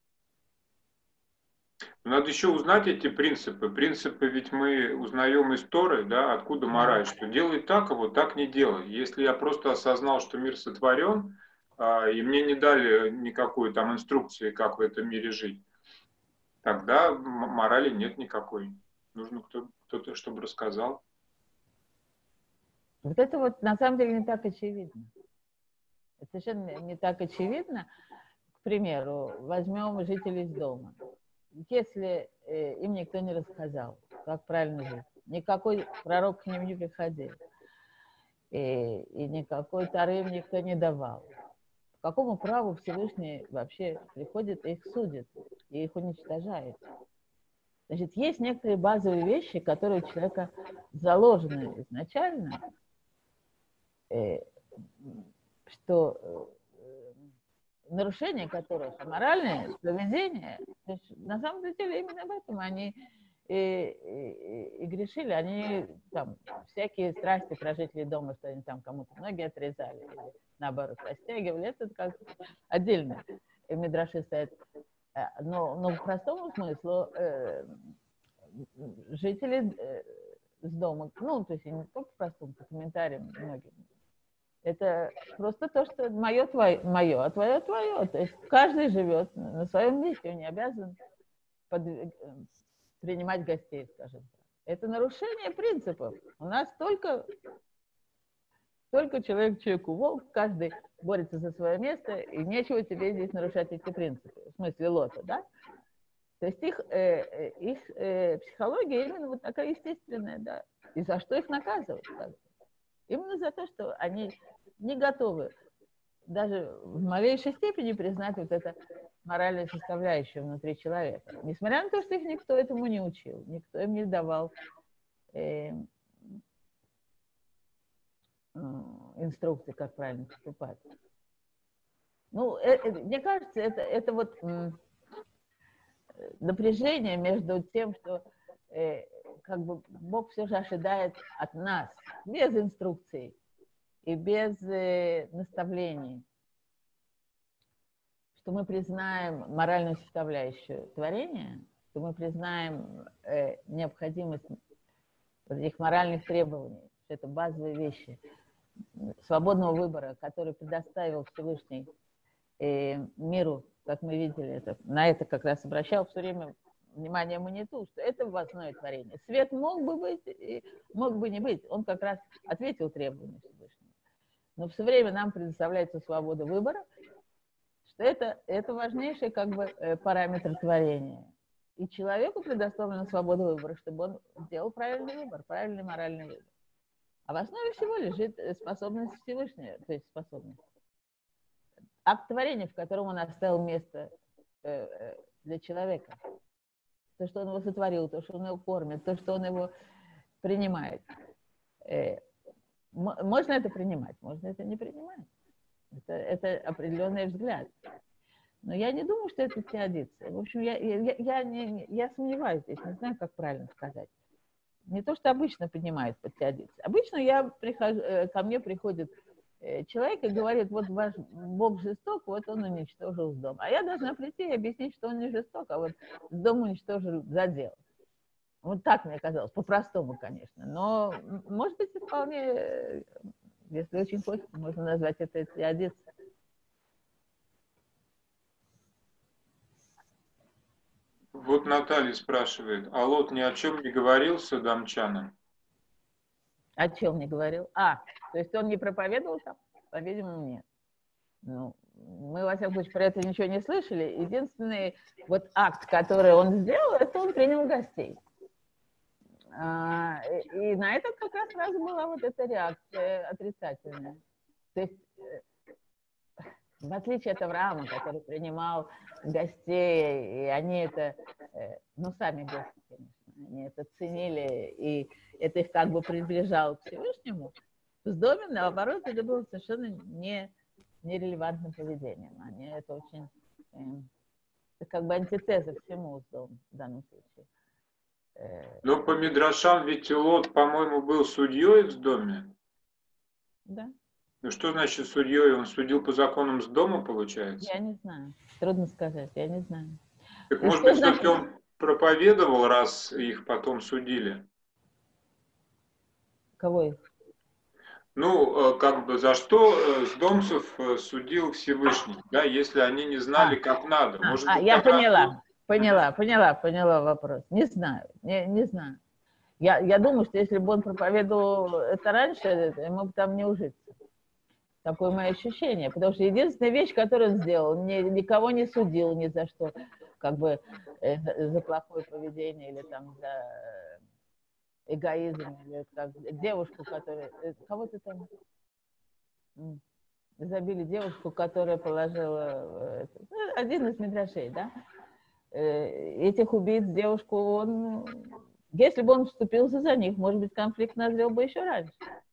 Надо еще узнать эти принципы. Принципы ведь мы узнаем из Торы, да, откуда мораль, что делай так, а вот так не делай. Если я просто осознал, что мир сотворен, и мне не дали никакой там инструкции, как в этом мире жить, тогда морали нет никакой. Нужно кто-то, чтобы рассказал. Вот это вот на самом деле не так очевидно. Это совершенно не так очевидно. К примеру, возьмем жителей из дома. Если им никто не рассказал, как правильно жить, никакой пророк к ним не приходил, и никакой Торы им никто не давал, По какому праву Всевышний вообще приходит и их судит, и их уничтожает? Значит, есть некоторые базовые вещи, которые у человека заложены изначально, что нарушение которых, аморальное поведение, то есть, на самом деле именно в этом они и грешили, они там всякие страсти прожителей дома, что они там кому-то ноги отрезали, или наоборот растягивали, это как отдельно мидраши стоят. Но по простому смыслу жители с дома, ну, то есть не только по простому, по комментариям многим, это просто то, что мое, мое, а твое, твое. То есть каждый живет на своем месте, он не обязан принимать гостей, скажем так. Это нарушение принципов. У нас только человек человеку волк, каждый борется за свое место, и нечего тебе здесь нарушать эти принципы. В смысле Лота, да? То есть их психология именно вот такая естественная, да. И за что их наказывать? Именно за то, что они не готовы даже в малейшей степени признать вот это моральную составляющую внутри человека. Несмотря на то, что их никто этому не учил, никто им не давал инструкции, как правильно поступать. Ну, мне кажется, это вот напряжение между тем, что как бы Бог все же ожидает от нас, без инструкций и без наставлений, что мы признаем моральную составляющую творения, что мы признаем необходимость вот этих моральных требований, что это базовые вещи, свободного выбора, который предоставил Всевышний миру, как мы видели, на это как раз обращал все время внимание Маниту, что это возное творение. Свет мог бы быть, и мог бы не быть. Он как раз ответил требованию Всевышнего. Но все время нам предоставляется свобода выбора, что это важнейший как бы параметр творения. И человеку предоставлена свобода выбора, чтобы он сделал правильный выбор, правильный моральный выбор. А в основе всего лежит способность Всевышнего, то есть способность. Акт творения, в котором он оставил место для человека. То, что он его сотворил, то, что он его кормит, то, что он его принимает. Можно это принимать, можно это не принимать. Это определенный взгляд. Но я не думаю, что это теодиция. В общем, я сомневаюсь здесь, не знаю, как правильно сказать. Не то, что обычно понимают под теодицией. Обычно ко мне приходит человек и говорит, вот ваш Бог жесток, вот он уничтожил дом. А я должна прийти и объяснить, что он не жесток, а вот дом уничтожил за дело. Вот так мне казалось, по-простому, конечно. Но, может быть, вполне, если очень хочется, можно назвать это теодицией. Вот Наталья спрашивает, а Лот ни о чем не говорил с содомчанам? О чем не говорил? То есть он не проповедовал там? По-видимому, нет. Ну, мы, во всяком случае, про это ничего не слышали. Единственный вот акт, который он сделал, это он принял гостей. И на это как раз сразу была вот эта реакция отрицательная. То есть, в отличие от Авраама, который принимал гостей, и они это, сами гости, конечно, они это ценили, и это их как бы приближало к Всевышнему, в доме, наоборот, это было совершенно нерелевантным поведением. Это очень, это как бы антитеза к всему с домом в данном случае. Но по Мидрашам ведь Лот, по-моему, был судьей в доме. Да. Ну что значит судьей? Он судил по законам с дома, получается? Я не знаю. Трудно сказать, я не знаю. Так может быть, все-таки он проповедовал, раз их потом судили? Кого их? Ну, как бы за что сдомцев судил Всевышний, да, если они не знали, как надо. Может быть, я поняла вопрос. Не знаю, не знаю. Я думаю, что если бы он проповедовал это раньше, ему бы там не ужиться. Такое мое ощущение. Потому что единственная вещь, которую он сделал, никого не судил ни за что, как бы за плохое поведение или там за эгоизм, или как девушку, которая... Кого-то там... забили девушку, которая положила, один из мидрашей, да, этих убийц девушку, он, если бы он вступился за них, может быть, конфликт назрел бы еще раньше.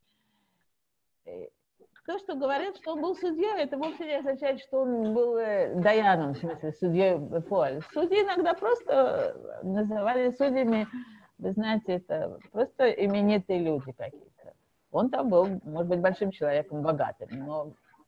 То, что говорят, что он был судьей, это вовсе не означает, что он был даяном, в смысле, судьей Фуаль. Судьи иногда просто называли судьями, вы знаете, это просто именитые люди какие-то. Он там был, может быть, большим человеком, богатым, но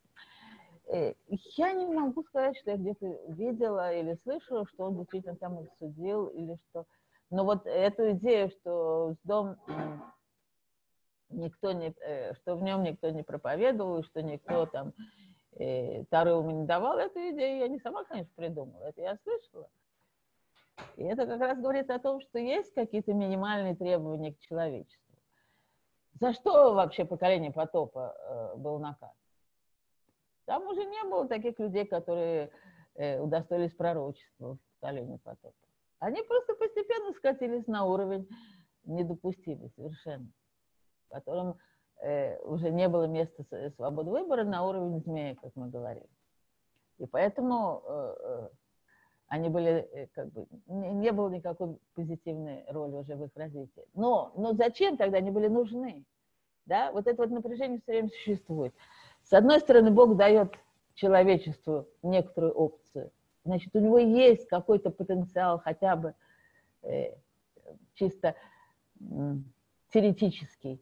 я не могу сказать, что я где-то видела или слышала, что он действительно там их судил, или что... Но вот эту идею, что дом... никто не, что в нем никто не проповедовал, что никто там Торы ему не давал, эту идею я не сама, конечно, придумала, это я слышала. И это как раз говорит о том, что есть какие-то минимальные требования к человечеству. За что вообще поколение потопа был наказан? Там уже не было таких людей, которые удостоились пророчества в поколении потопа. Они просто постепенно скатились на уровень недопустимый совершенно, в котором уже не было места свободы выбора на уровень змея, как мы говорили. И поэтому они были, как бы, не было никакой позитивной роли уже в их развитии. Но зачем тогда они были нужны? Да? Вот это вот напряжение все время существует. С одной стороны, Бог дает человечеству некоторую опцию. Значит, у него есть какой-то потенциал хотя бы чисто теоретический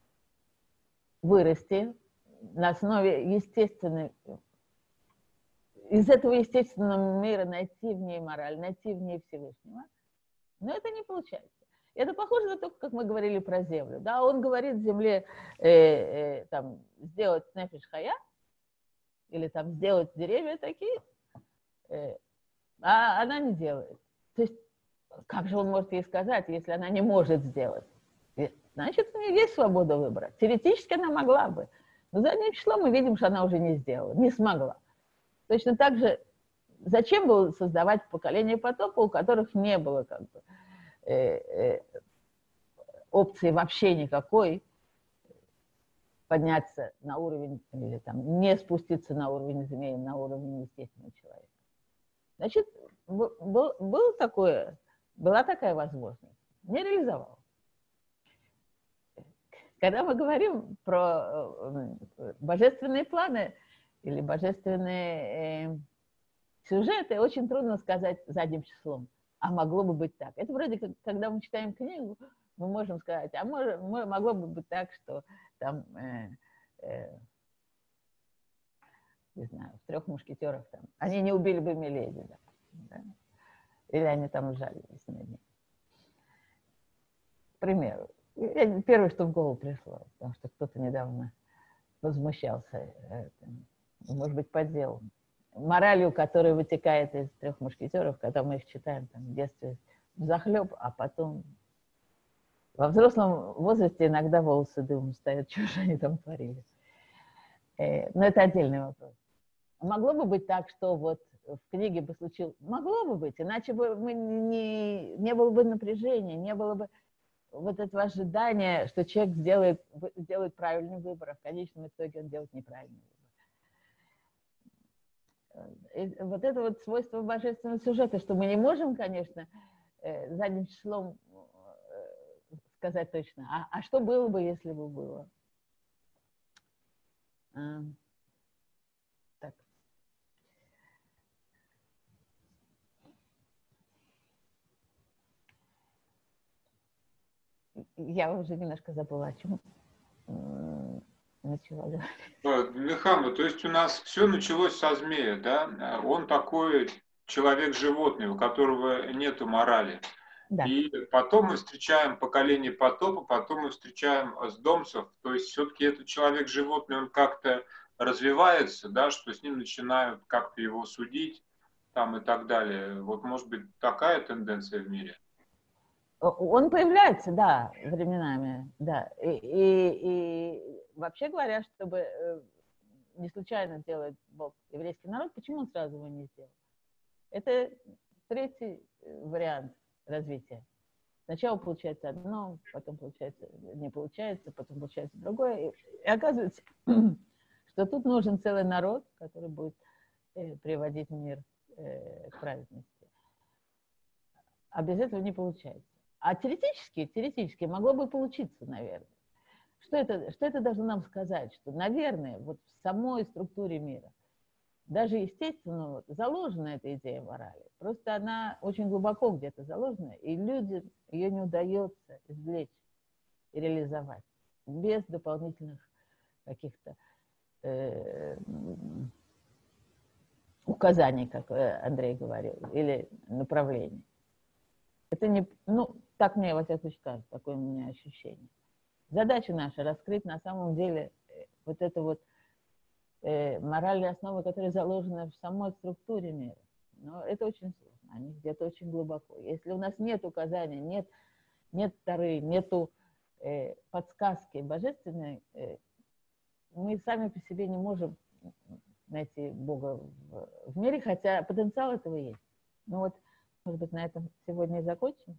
вырасти на основе естественной, из этого естественного мира найти в ней мораль, найти в ней Всевышнего. Но это не получается. Это похоже на то, как мы говорили про землю. Да, он говорит земле там, сделать нефеш хая, или там сделать деревья такие, а она не делает. То есть, как же он может ей сказать, если она не может сделать? Значит, у нее есть свобода выбора. Теоретически она могла бы. Но задним числом мы видим, что она уже не сделала, не смогла. Точно так же, зачем было создавать поколение потопа, у которых не было как бы, опции вообще никакой подняться на уровень, или там, не спуститься на уровень змеи, на уровень естественного человека. Значит, была такая возможность. Не реализовала. Когда мы говорим про божественные планы или божественные сюжеты, очень трудно сказать задним числом. А могло бы быть так. Это вроде как, когда мы читаем книгу, мы можем сказать, а могло бы быть так, что там, не знаю, в «Трех мушкетерах» там, они не убили бы Миледи, да? Или они там сжалились над ней. К примеру. Первое, что в голову пришло, потому что кто-то недавно возмущался, может быть, по делу. Моралью, которая вытекает из «Трех мушкетеров», когда мы их читаем там, в детстве взахлеб, а потом во взрослом возрасте иногда волосы дымом стоят, что же они там творили. Но это отдельный вопрос. Могло бы быть так, что вот в книге бы случилось... Могло бы быть, иначе бы мы не было бы напряжения, не было бы вот этого ожидания, что человек сделает правильный выбор, а в конечном итоге он делает неправильный выбор. И вот это вот свойство божественного сюжета, что мы не можем, конечно, задним числом сказать точно, а что было бы, если бы было? Так. Я уже немножко забыла, о чем начала говорить. Михаила, то есть у нас все началось со змея, да? Он такой человек-животное, у которого нету морали. Да. И потом мы встречаем поколение потопа, потом мы встречаем сдомцев. То есть все-таки этот человек-животное, он как-то развивается, да, что с ним начинают как-то его судить там, и так далее. Вот может быть такая тенденция в мире? Он появляется, да, временами, да. И вообще говоря, чтобы не случайно делать Бог еврейский народ, почему он сразу его не сделал? Это третий вариант развития. Сначала получается одно, потом получается не получается, потом получается другое. И оказывается, что тут нужен целый народ, который будет приводить мир к праведности. А без этого не получается. А теоретически могло бы получиться, наверное. Что это должно нам сказать? Что, наверное, вот в самой структуре мира, даже естественно, вот, заложена эта идея морали. Просто она очень глубоко где-то заложена, и людям ее не удается извлечь и реализовать без дополнительных каких-то указаний, как Андрей говорил, или направлений. Это не, так мне во всяком случае кажется, такое у меня ощущение. Задача наша раскрыть на самом деле вот эту вот моральные основы, которые заложены в самой структуре мира. Но это очень сложно, они где-то очень глубоко. Если у нас нет указаний, нет Торы, нету подсказки божественной, мы сами по себе не можем найти Бога в мире, хотя потенциал этого есть. Ну вот, может быть, на этом сегодня и закончим.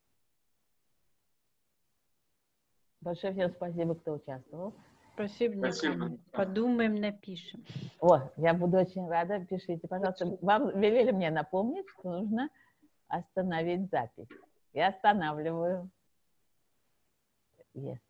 Большое всем спасибо, кто участвовал. Спасибо, Николай. Подумаем, напишем. Я буду очень рада. Пишите, пожалуйста. Вам велели мне напомнить, что нужно остановить запись. Я останавливаю. Yes.